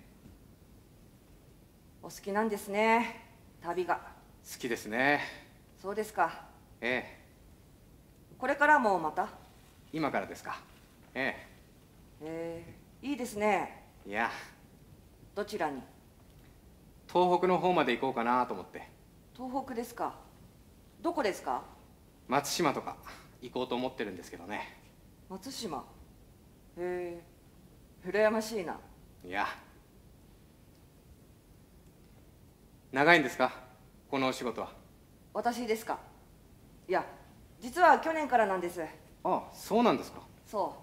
お好きなんですね、旅が。 好きですね。 そうですか。 ええ。 これからもまた。 今からですか。えええ、いいですね。 え。いや、 どちらに？ 東北の方まで行こうかなと思って。 東北ですか。どこですか？ 松島とか行こうと思ってるんですけどね。 松島。へえ、羨ましいな。 いや、長いんですか、このお仕事は。 私ですか。いや、実は去年からなんです。 ああ、そうなんですか。 そう、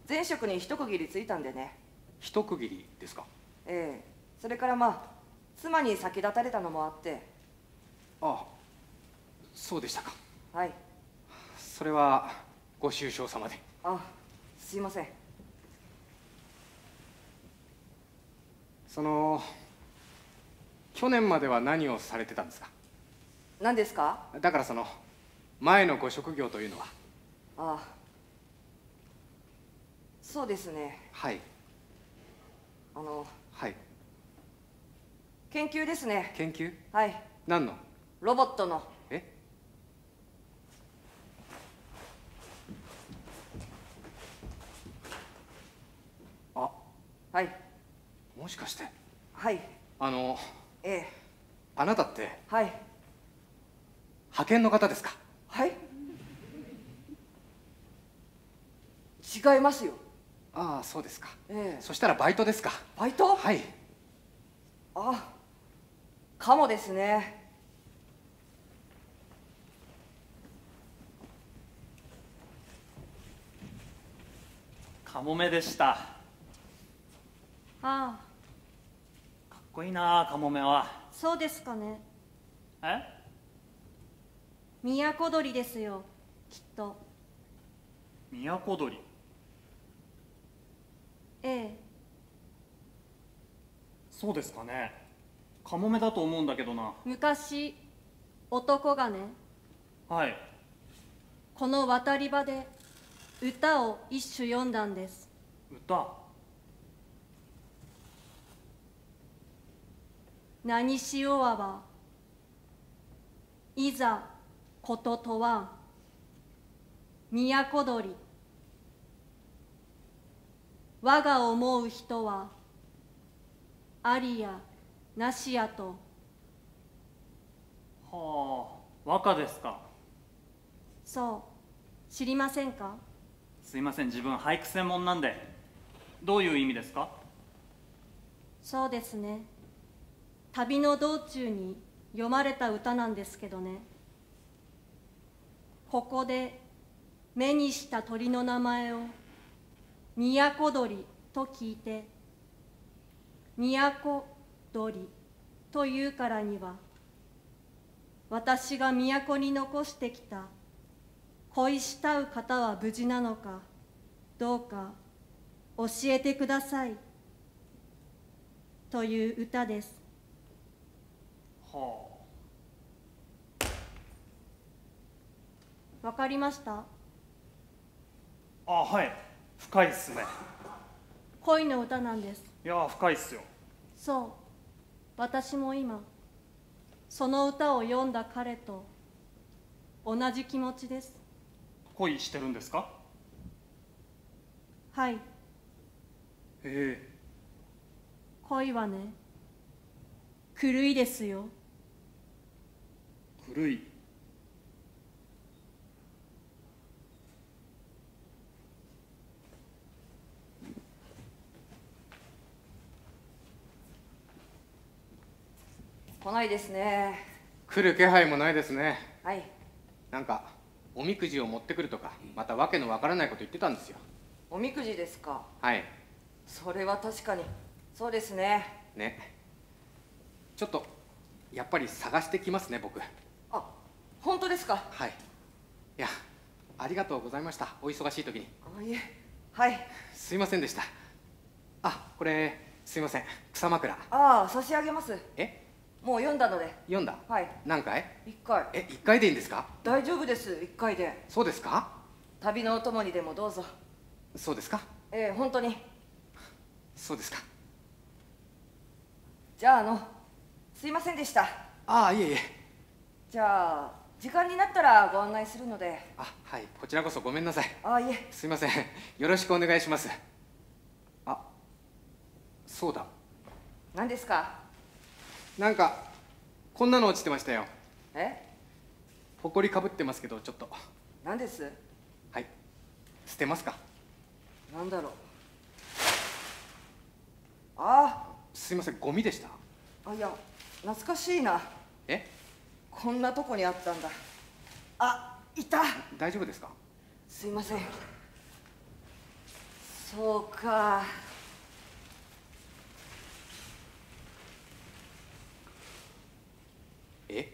前職に一区切りついたんでね。 一区切りですか。 ええ、それからまあ妻に先立たれたのもあって。 ああ、そうでしたか。 はい。 それはご愁傷様で。 あ、すいません。 その去年までは何をされてたんですか。 何ですか。 だからその前のご職業というのは。 ああ、そうですね。 はい。 あのはい。 研究ですね。 研究。 はい。 何の。 ロボットの。 えはいもしかしてはいあのええあなたってはい派遣の方ですか？ はい違いますよ。 ああそうですか。 ええそしたらバイトですか？ バイト？ はいあかもですね。 カモメでした。 ああ、 かっこいいなあ、カモメは。 そうですかね。 え？ 都鳥ですよ、きっと。 都鳥。 ええ。 そうですかね。カモメだと思うんだけどな。 昔男がね、 はい。 この渡り場で歌を一首読んだんです。 歌。 何しよわばいざこととは都鳥。我が思う人はありやなしやと。 はあ、和歌ですか。 そう知りませんか？ すいません、自分俳句専門なんで。どういう意味ですか？ そうですね、旅の道中に読まれた歌なんですけどね。ここで目にした鳥の名前を都鳥と聞いて、都鳥というからには、私が都に残してきた恋したう方は無事なのかどうか教えてくださいという歌です。 はわかりました？ あ。あ、はい。深いっすね。 恋の歌なんです。 いや、深いっすよ。 そう、私も今その歌を読んだ彼と同じ気持ちです。 恋してるんですか？ はい、 へえ。 恋はね、狂いですよ。 古い。 来ないですね。 来る気配もないですね。 はい。 なんかおみくじを持ってくるとか、またわけのわからないこと言ってたんですよ。 おみくじですか？ はいそれは確かにそうですね。 ね。ちょっとやっぱり探してきますね僕。 あ、本当ですか？ はい。いやありがとうございました、お忙しい時に。 あ、いえ、はい。 すいませんでした。あ、これすいません、草枕。 ああ、差し上げます。 え、 もう読んだので。 読んだ？ はい。 何回？ 一回。 え、一回でいいんですか？ 大丈夫です、一回で。 そうですか？ 旅のお供にでもどうぞ。 そうですか？ ええ、本当に。 そうですか。 じゃあ、あのすいませんでした。 ああ、いえいえ。 じゃあ時間になったらご案内するので。 あ、はい、こちらこそごめんなさい。 ああ、いえ。 すいません、よろしくお願いします。あ、そうだ、 何ですか？ なんかこんなの落ちてましたよ。 え？ ほこりかぶってますけど、ちょっと。 何です？ はい、捨てますか？ なんだろう。あすいません、ゴミでした。 あ、あ、いや、懐かしいな。 え、 こんなとこにあったんだ。あ、いた。 大丈夫ですか？ すいません。そうか。 え、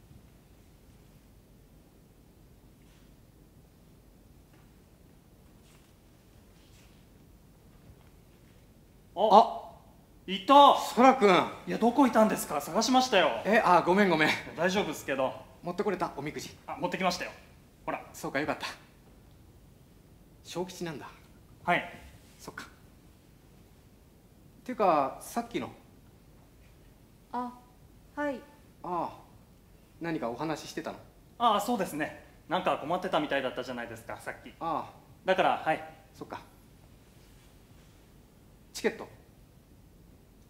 あ、いた。 そらくん。 いや、どこいたんですか？探しましたよ。 え、あ、ごめんごめん。 大丈夫ですけど。 持ってこれた、おみくじ。 あ、持ってきましたよ。ほら。 そうか、よかった。小吉なんだ。 はい。 そっか。っていうかさっきの。 あ、はい。 ああ、何かお話ししてたの？ ああ、そうですね。なんか困ってたみたいだったじゃないですか、さっき。 ああ、 だから、はい。 そっか。チケット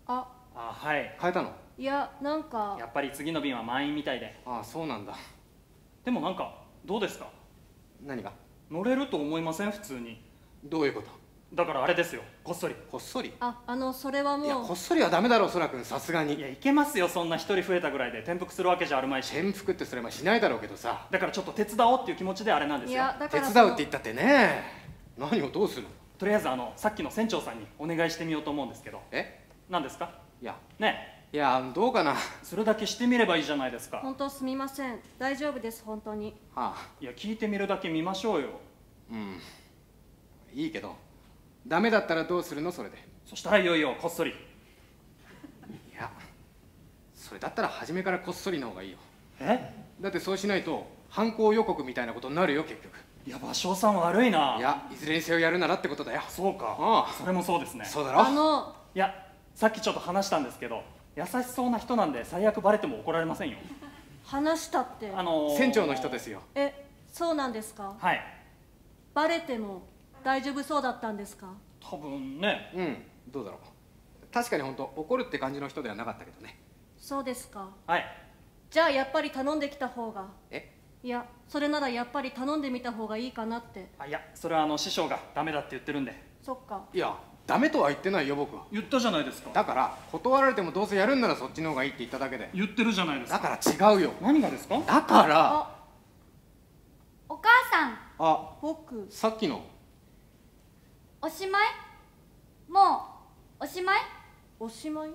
あ、 あ、はい。 変えたの？ いや、なんかやっぱり次の便は満員みたいで。 ああ、そうなんだ。 でもなんかどうですか？ 何が？ 乗れると思いません？普通に。 どういうこと？ だからあれですよ、こっそり。 こっそり？ あ、あのそれはもう。 いや、こっそりはダメだろう、そらくん、さすがに。 いや、いけますよ、そんな一人増えたぐらいで転覆するわけじゃあるまいし。 転覆ってそれまあしないだろうけどさ。 だからちょっと手伝おうっていう気持ちであれなんですよ。 いや、だから手伝うって言ったってね。何をどうするの？ とりあえずあのさっきの船長さんにお願いしてみようと思うんですけど。 え？ 何ですか？ いや、 ねいや、どうかな。はえ、それだけしてみればいいじゃないですか。 本当すみません。大丈夫です本当に。 あ、 いや、聞いてみるだけ見ましょうよ。 うん。いいけど、ダメだったらどうするの、それで。 そしたらいよいよこっそり。 いや、それだったら初めからこっそりの方がいいよ。 え？ だってそうしないと犯行予告みたいなことになるよ、結局。 いや、芭蕉さん悪いな。 いや、いずれにせよやるならってことだよ。 そうか。 ああ、 それもそうですね。 そうだろ。 あのいや、さっきちょっと話したんですけど、優しそうな人なんで最悪バレても怒られませんよ。 話したって。 あのー、 船長の人ですよ。 え、そうなんですか？ はい。 バレても大丈夫そうだったんですか？ 多分ね。 うん、どうだろう。確かに本当怒るって感じの人ではなかったけどね。 そうですか。 はい。 じゃあやっぱり頼んできた方が。 え？ いや、それならやっぱり頼んでみた方がいいかなって。 あ、いや、それはあの師匠がダメだって言ってるんで。 そっか。 いや、ダメとは言ってないよ、僕は。 言ったじゃないですか。 だから断られてもどうせやるんならそっちの方がいいって言っただけで。 言ってるじゃないですだか。 から違うよ。 何がですか？ だからあ、 お母さん、 あ、 僕。 さっきの。 おしまい？もうおしまい？ おしまい？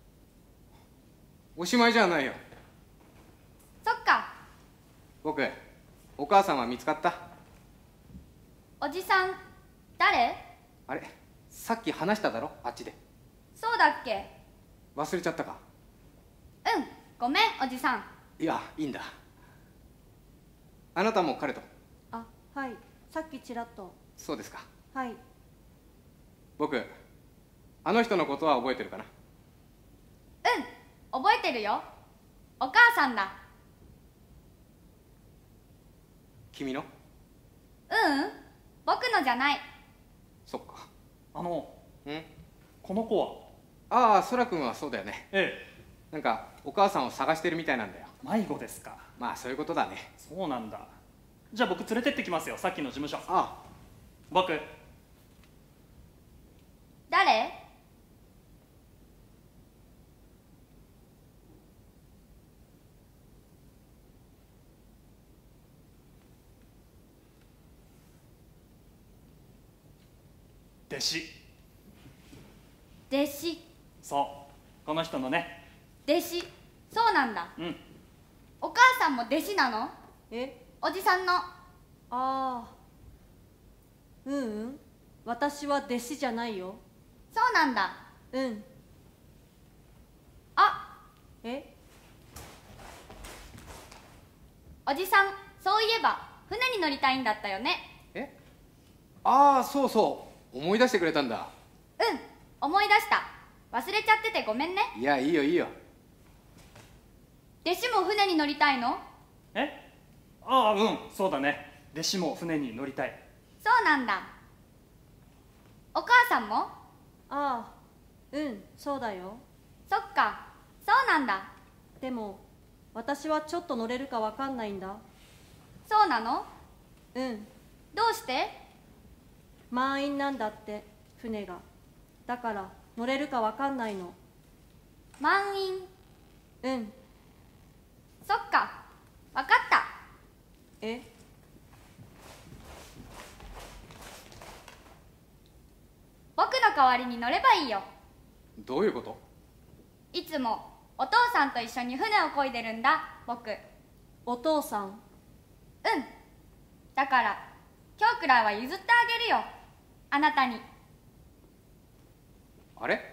おしまいじゃないよ。 そっか。 僕、お母さんは見つかった？ おじさん誰？ あれ、さっき話しただろ、あっちで。 そうだっけ？ 忘れちゃったか？ うん、ごめんおじさん。 いや、いいんだ。あなたも彼と？ あ、はい。さっきちらっと。 そうですか。 はい。 僕、あの人のことは覚えてるかな？ うん、覚えてるよ。お母さんだ。 君の？ ううん、僕のじゃない。 そっか。 あの、 ん？ この子は？ ああ、そらくんはそうだよね。 えなんかお母さんを探してるみたいなんだよ。 え、迷子ですか。 まあそういうことだね。 そうなんだ。じゃあ僕連れてってきますよ、さっきの事務所。 あ僕。 誰？ 弟子。 弟子。 そう、この人のね。 弟子。そうなんだ。 うん。 お母さんも弟子なの？ え、 おじさんの。 ああ。ううん。私は弟子じゃないよ。 そうなんだ。 うん。 あ、 え、 おじさん、そういえば船に乗りたいんだったよね。 えああ、そうそう、思い出してくれたんだ。 うん、思い出した。忘れちゃっててごめんね。 いや、いいよいいよ。 弟子も船に乗りたいの？ え？ああ、うん、そうだね。弟子も船に乗りたい。 そうなんだ。お母さんも？ ああ。うん、そうだよ。 そっか、そうなんだ。 でも私はちょっと乗れるかわかんないんだ。 そうなの？ うん。 どうして？ 満員なんだって船が。だから乗れるかわかんないの。 満員。 うん。 そっか、わかった。 え、 僕の代わりに乗ればいいよ。 どういうこと？ いつもお父さんと一緒に船を漕いでるんだ、僕。うん。 お父さん？ だから今日くらいは譲ってあげるよ、あなたに。 あれ？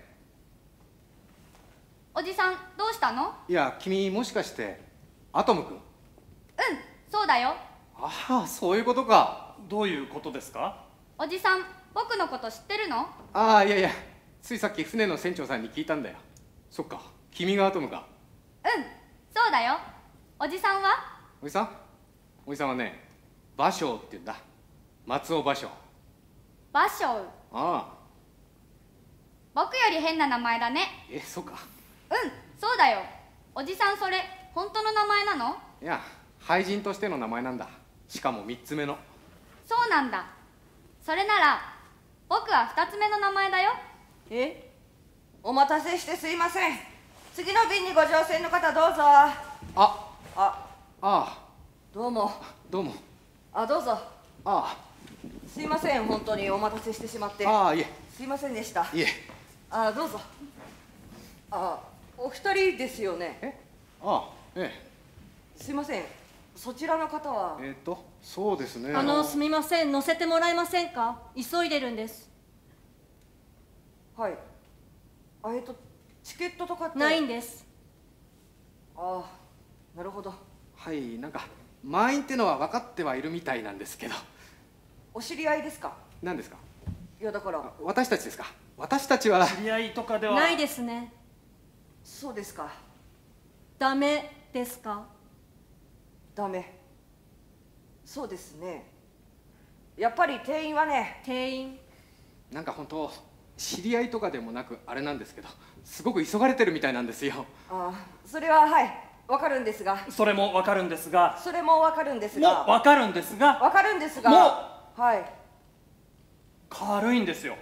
おじさん、どうしたの？ いや、君もしかしてアトム君？ うん、そうだよ。 ああ、そういうことか。 どういうことですか？ おじさん、僕のこと知ってるの？ ああ、いやいや、ついさっき船の船長さんに聞いたんだよ。そっか、君がアトムか。 うん、そうだよ。おじさんは？ おじさんおじさんはね、芭蕉って言うんだ。松尾芭蕉。 芭蕉。 ああ。 僕より変な名前だね。 え、そうか。 うん、そうだよ。おじさん、それ本当の名前なの？ いや、俳人としての名前なんだ。しかもみっつめの。 そうなんだ。それなら僕はふたつめの名前だよ。 え、お待たせしてすいません。次の便にご乗船の方どうぞ。ああ、 ああどうも。 あ、どうも。 あ、どうぞ。 あすいません、本当にお待たせしてしまってあ、ああ、いえ、 すいませんでした。 いえ。 あ、どうぞ。あ、お二人ですよね。 え、ああ、えすいません、そちらの方は。 え、えーっと、そうですね。 あのすみません、乗せてもらえませんか？急いでるんです。 はい。あ、えっとチケットとかってないんです。 ああ、なるほど。 はい、なんか満員ってのは分かってはいるみたいなんですけど。 お知り合いですか？ 何ですか？ いやだからあ、私たちですか？私たちは。 知り合いとかではないですね。 そうですか。 ダメですか？ ダメ。そうですね。やっぱり店員はね。 店員。 なんか本当知り合いとかでもなくあれなんですけど、すごく急がれてるみたいなんですよ。 ああ、それははいわかるんですが。 それもわかるんですがそれもわかるんですもうが。 わかるんですがわかるんですが。 もうはい。 軽いんですよ。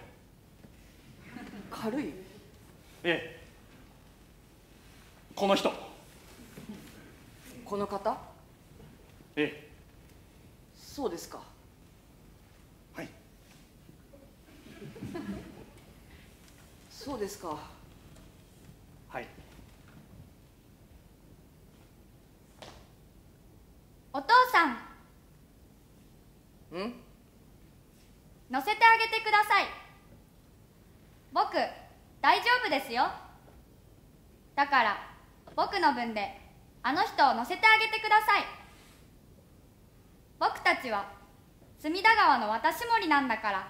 軽い。 ええ、この人。 この方。 ええ、 そうですか。 はい。 そうですか。 はい。 お父さん、 ん？ 乗せてあげてください。僕大丈夫ですよ。だから僕の分であの人を乗せてあげてください。僕たちは隅田川の渡し森なんだから。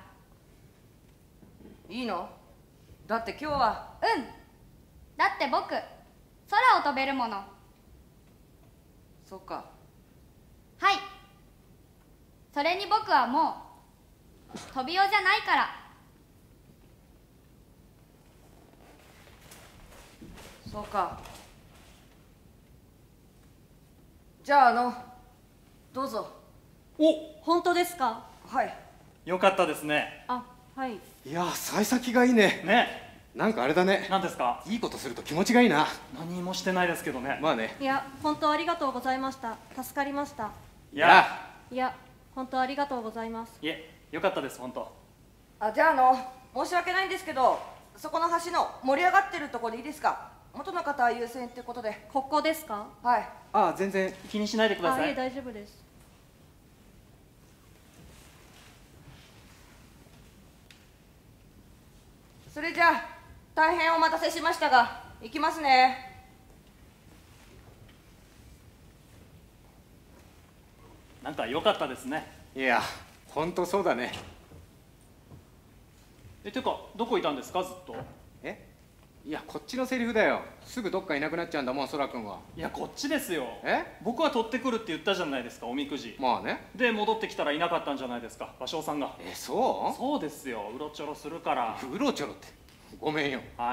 いいの？だって今日は。 うん、だって僕空を飛べるもの。 そっか。 はい。それに僕はもう飛びようじゃないから。 そうか。じゃああのどうぞ。 お、 本当ですか？ はい。 よかったですね。 あ、はい。 いや、幸先がいいね。 ね、 なんかあれだね。 何ですか？ いいことすると気持ちがいいな。 何もしてないですけどね。 まあね。 いや、本当ありがとうございました。助かりました。 いや、 いや、本当ありがとうございます。 いえ、よかったです本当。 あ、じゃああの申し訳ないんですけど、そこの橋の盛り上がってるところでいいですか？元の方は優先ってことで。 ここですか？ はい。 ああ、全然。 気にしないでくだあ、 さい。 いえ、大丈夫です。 それじゃあ大変お待たせしましたが行きますね。 なんか良かったですね。 いや、本当そうだね。 え、てかどこいたんですかずっと？ え、いや、こっちのセリフだよ。すぐどっかいなくなっちゃうんだもん、そらくんは。 いや、こっちですよ。 え、 僕は取ってくるって言ったじゃないですか、おみくじ。 まあね。 で戻ってきたらいなかったんじゃないですか、芭蕉さんが。 え、そそうですよ、うろちょろするから。 う？うろちょろってごめんよ。 はい。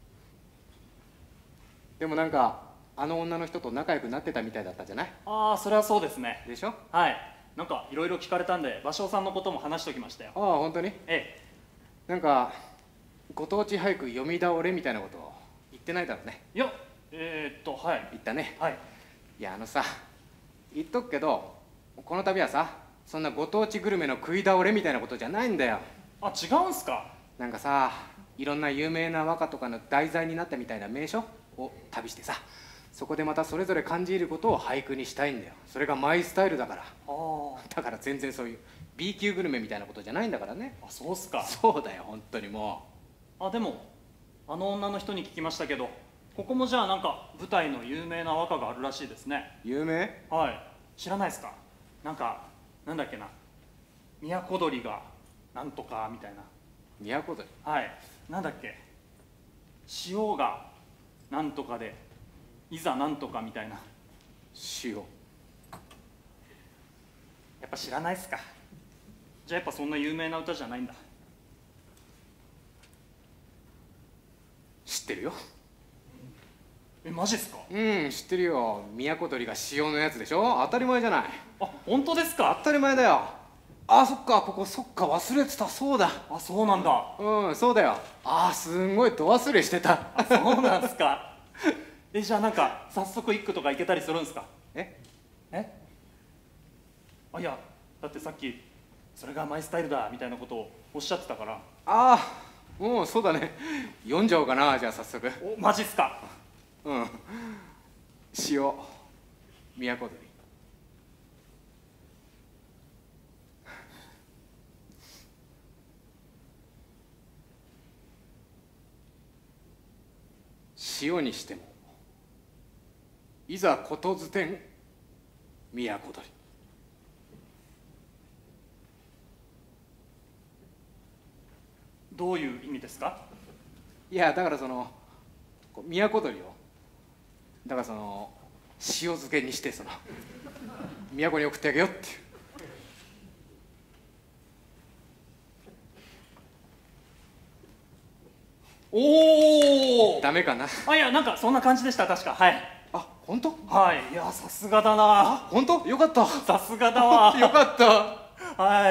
でもなんかあの女の人と仲良くなってたみたいだったじゃない？ ああ、それはそうですね。 でしょ？ はい。なんかいろいろ聞かれたんで芭蕉さんのことも話しておきましたよ。 ああ、本当に？ えなんかご当地俳句読み倒れみたいなこと言ってないだろうね。 え、いや、えー、っとはい言ったね。 はい。 いや、あのさ、言っとくけどこの旅はさ、そんなご当地グルメの食い倒れみたいなことじゃないんだよ。 あ、違うんすか？ なんかさ、いろんな有名な和歌とかの題材になったみたいな名所を旅してさ、そこでまたそれぞれ感じることを俳句にしたいんだよ。それがマイスタイルだから。 ああ、 だから全然そういう B 級グルメみたいなことじゃないんだからね。 あ、そうっすか。 そうだよ、本当にもあ、でもあの女の人に聞きましたけど、ここもじゃあなんか舞台の有名な和歌があるらしいですね。 う。有名？ はい。知らないですか？なんかなんだっけな、都鳥がなんとかみたいな。 都鳥。 はい。なんだっけ、潮がなんとかでいざなんとかみたいな。 塩。 やっぱ知らないっすか？じゃあやっぱそんな有名な歌じゃないんだ。 ってるよ。 え、マジっすか？ うん、知ってるよ。都鳥が塩のやつでしょ。当たり前じゃない。 あ、本当ですか？ 当たり前だよ。あ、そっか、ここ、そっか、忘れてた。そうだ。 あ、そうなんだ。 うん、そうだよ。あー、すんごいど忘れしてた。 あ、そうなんですか。え、じゃあなんか早速一句とかいけたりするんですか？ ええあ、いや、だってさっきそれがマイスタイルだみたいなことをおっしゃってたから。 あー、もうそうだね。読んじゃおうかな、じゃあ早速。 お、マジっすか？ うん。塩、都鳥。塩にしてもいざことづてん都鳥。 どういう意味ですか？ いや、だからそのこう都鳥をだからその塩漬けにしてその都に送ってあげようっていう。 おお。 ダメかな。 あ、いや、なんかそんな感じでした。確か。はい。 あ、本当？ はい。いや、さすがだな。 あ、本当？よかった。 さすがだわ。 よかった。 はい。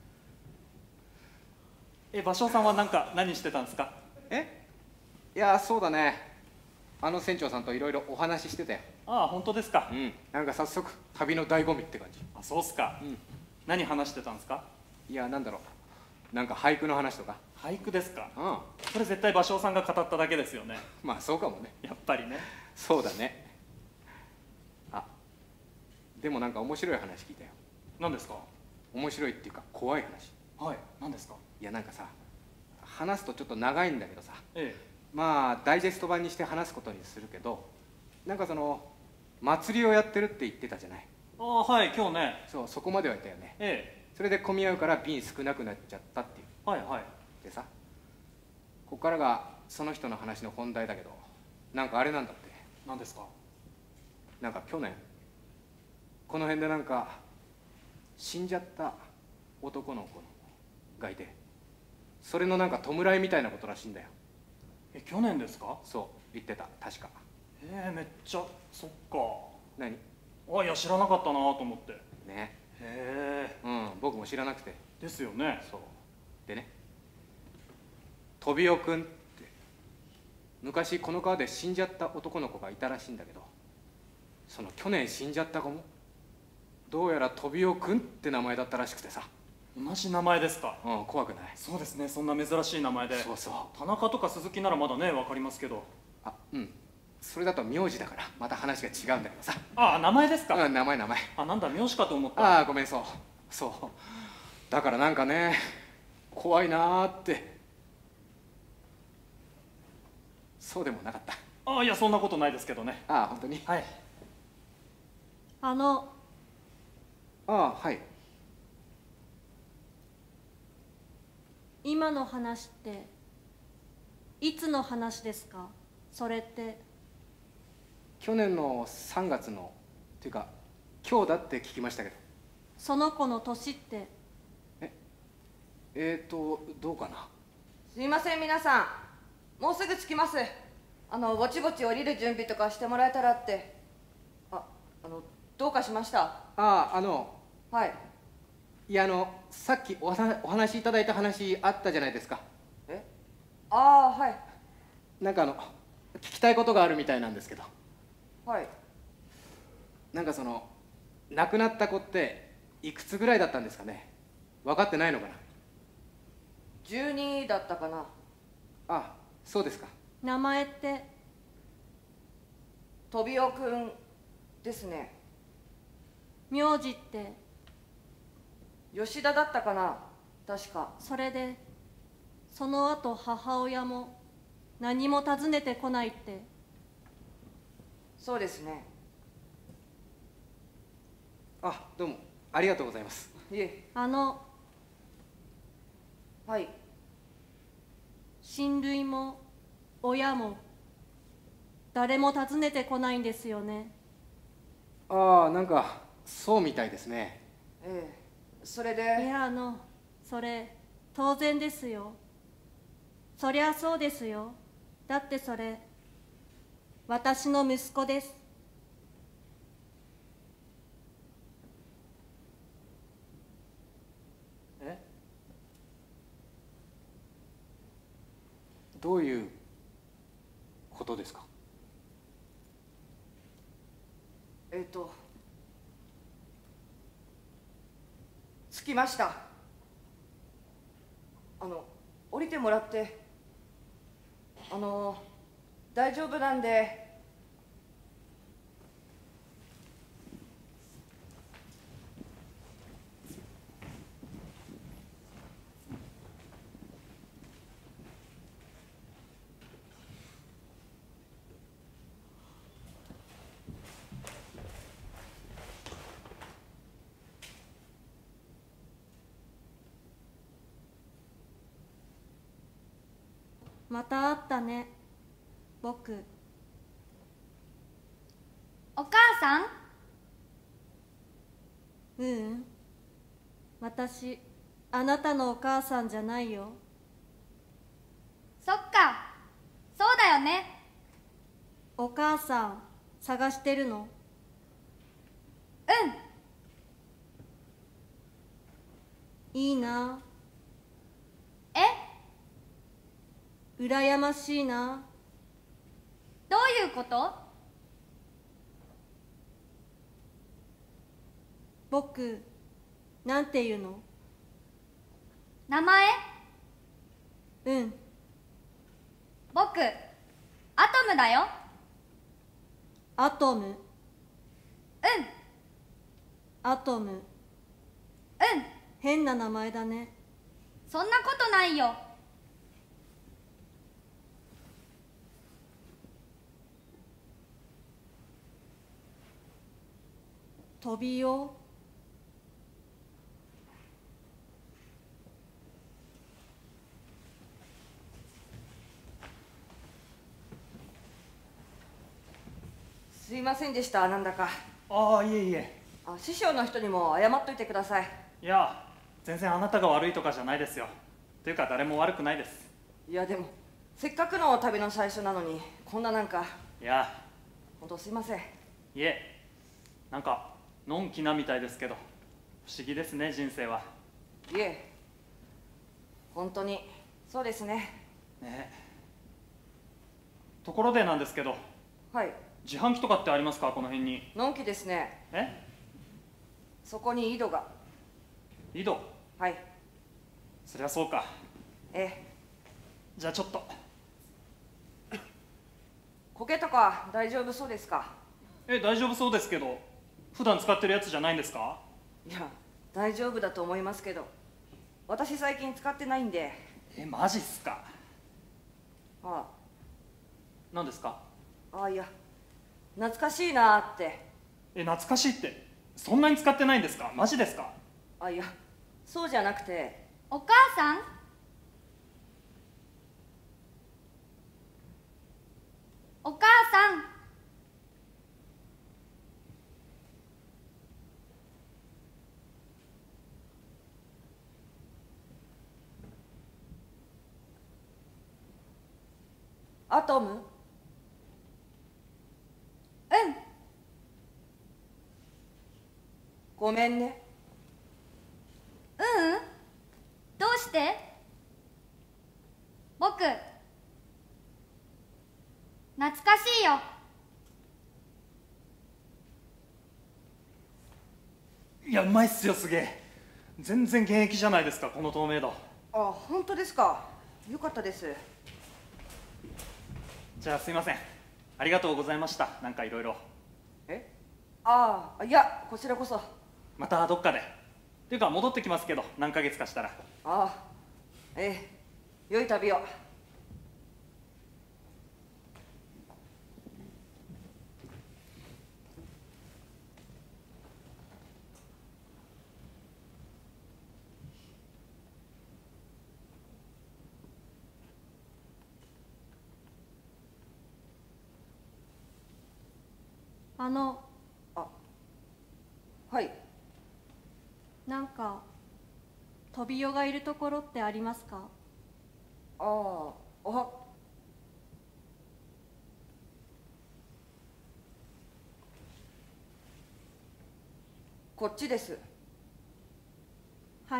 え、芭蕉さんはなんか何してたんですか？ えいや、そうだね。あの船長さんといろいろお話ししてたよ。 ああ、本当ですか。 うん、なんか早速旅の醍醐味って感じ。 あ、そうっすか。 うん、 何話してたんですか？ いや、なんだろう、なんか俳句の話とか。 俳句ですか。 うん、 それ絶対芭蕉さんが語っただけですよね。 まあそうかもね。 やっぱりね。 そうだね。あ、でもなんか面白い話聞いたよ。 何ですか？ 面白いっていうか怖い話。 はい。何ですか？ いや、なんかさ、話すとちょっと長いんだけどさ、 えまあダイジェスト版にして話すことにするけど、なんかその祭りをやってるって言ってたじゃない。 え。ああ、はい。今日ね。 そう、そこまでは言ったよね。 えそれで混み合うから瓶少なくなっちゃったっていう。 え。はいはい。 でさ、ここからがその人の話の本題だけど、なんかあれなんだって。 何ですか？ なんか去年この辺でなんか死んじゃった男の子がいて、それのなんか弔いみたいなことらしいんだよ。 え、去年ですか？ そう言ってた、確か。 ええ、めっちゃ、そっか。 何？ あ、いや、知らなかったなと思って。 ね。 へえ。 うん、僕も知らなくて。 ですよね。 そうでね、飛雄くんって昔この川で死んじゃった男の子がいたらしいんだけど、その去年死んじゃった子もどうやら飛雄くんって名前だったらしくてさ。 同じ名前ですか？ うん、怖くない？ そうですね。そんな珍しい名前で。 そうそう。 田中とか鈴木ならまだね、わかりますけど。 あ、うん、それだと名字だからまた話が違うんだけどさ。 ああ、名前ですか？ うん、名前名前。 あ、なんだ、名字かと思った。 ああ、ごめん。そうそう、だからなんかね、怖いなーって。そうでもなかった？ ああ、いや、そんなことないですけどね。 ああ、本当に？ はい。 あのああ、はい。 今の話っていつの話ですか？それって。 去年のさんがつのっていうか今日だって聞きましたけど。 その子の年って。 ええーとどうかな。 すいません皆さん、もうすぐ着きます。あのぼちぼち降りる準備とかしてもらえたらって。あ、あのどうかしました？ ああ、あのはい。 いや、あのさっきお話お話しいただいた話あったじゃないですか。 えああ、はい。 なんかあの聞きたいことがあるみたいなんですけど。 はい。 なんかその亡くなった子っていくつぐらいだったんですかね。分かってないのかな。 じゅうにだったかな。 ああ、そうですか。 名前って。 飛雄くんですね。 名字って。 吉田だったかな、確か。 それでその後母親も何も尋ねてこないって。 そうですね。 あ、どうもありがとうございます。 いえ。 あのはい。 親類も親も誰も訪ねてこないんですよね。 ああ、なんかそうみたいですね。 ええ、それいで。 や、あのそれ当然ですよ。そりゃそうですよ。 だってそれ私の息子です。 え、どういうことですか？ えっと着きました。あの降りてもらって。あの大丈夫なんで。 また会ったね、僕。 お母さん？ ううん、私あなたのお母さんじゃないよ。 そっか、そうだよね。 お母さん探してるの？ うん。 いいな。 え？ 羨ましいな。 どういうこと？ 僕なんていうの？ 名前？ うん。 僕アトムだよ。 アトム。 うん。 アトム。 うん。 変な名前だね。 そんなことないよ。 トビオ。 すいませんでした。なんだか。 ああ、いえいえ。 あ、師匠の人にも謝っといてください。 いや、全然あなたが悪いとかじゃないですよ。というか誰も悪くないです。 いやでもせっかくの旅の最初なのにこんななんか。 いや、 本当すいません。 いえ、なんかのんきなみたいですけど不思議ですね、人生は。 いえ本当にそうですね。 ね。ところでなんですけど、 はい。 自販機とかってありますか、この辺に？ のんきですね。 え？ そこに井戸が。 井戸？ はい。 そりゃそうか。 ええ。 じゃあちょっと。 苔とか大丈夫そうですか？ え、大丈夫そうですけど、普段使ってるやつじゃないんですか？ いや大丈夫だと思いますけど、私最近使ってないんで。 え、マジっすか？ あ何ですか？ あ、あいや懐かしいなーって。 え、懐かしいってそんなに使ってないんですか？マジですか？ あいやそうじゃなくて。 お母さん？お母さん。 アトム。 うん。 ごめんね。 ううん。どうして？僕懐かしいよ。 いや、うまいっすよ、すげえ。全然現役じゃないですか、この透明度。 あ、本当ですか。よかったです。 じゃあすいません、ありがとうございました。なんかいろいろ。 え？ああ、いやこちらこそ。 またどっかで。っていうか戻ってきますけど、何ヶ月かしたら。 ああ、ええ、良い旅を。 あの、 あ、はい。 なんかトビオがいるところってありますか？ ああ、おはこっちです。 はい。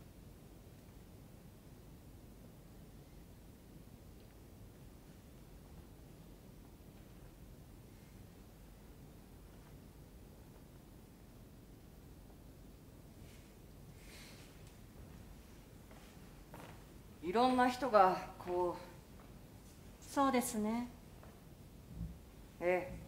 いろんな人がこそうですね。 う、ええ。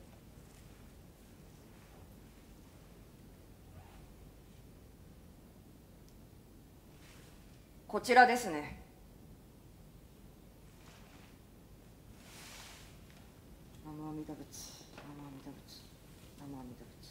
こちらですね。南無阿弥陀仏、南無阿弥陀仏、南無阿弥陀仏。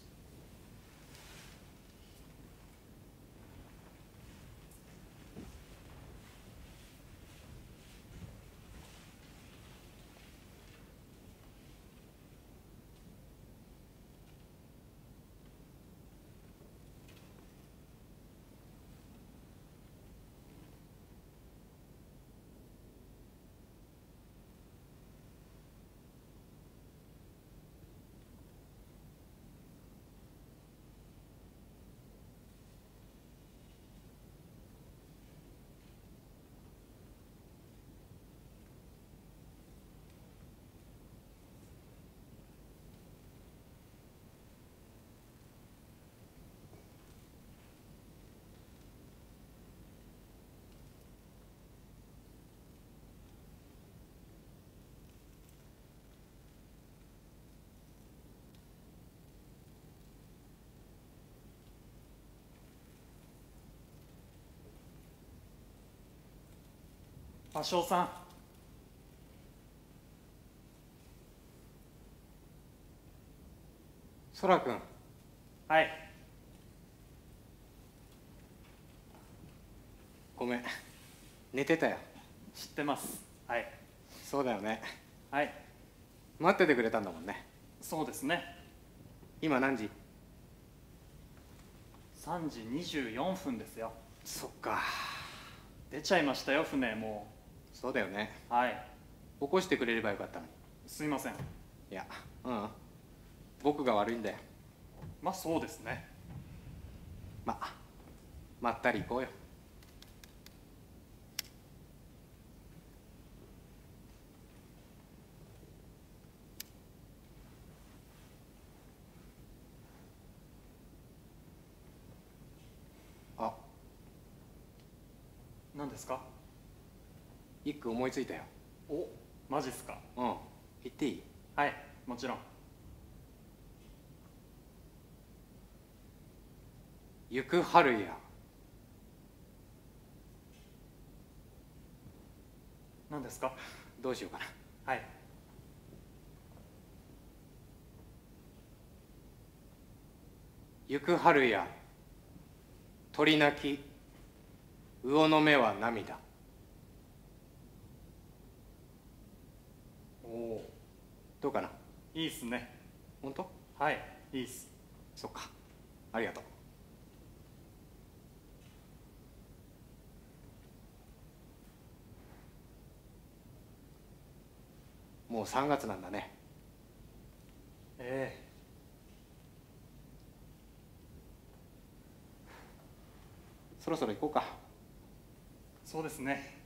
芭蕉さん。 そらくん。 はい。 ごめん、寝てたよ。 知ってます。はい。 そうだよね。 はい。 待っててくれたんだもんね。 そうですね。 今何時？ さんじにじゅうよんふんですよ。 そっか。 出ちゃいましたよ、船。もそうだよね。 う。はい。 起こしてくれればよかったのに。 すいません。 いや、うん、僕が悪いんだよ。 まあそうですね。 まあまったり行こうよ。あ、 何ですか？ 一句思いついたよ。 お、マジっすか？ うん、言っていい？ はい、もちろん。 行く春や。 何ですか？ どうしようかな。 はい。 行く春や、鳥鳴き、魚の目は涙。 おお、 どうかな。 いいっすね。 本当？ はい、いいっす。 そっか、ありがとう。もうさんがつなんだね。 ええ。 そろそろ行こうか。 そうですね。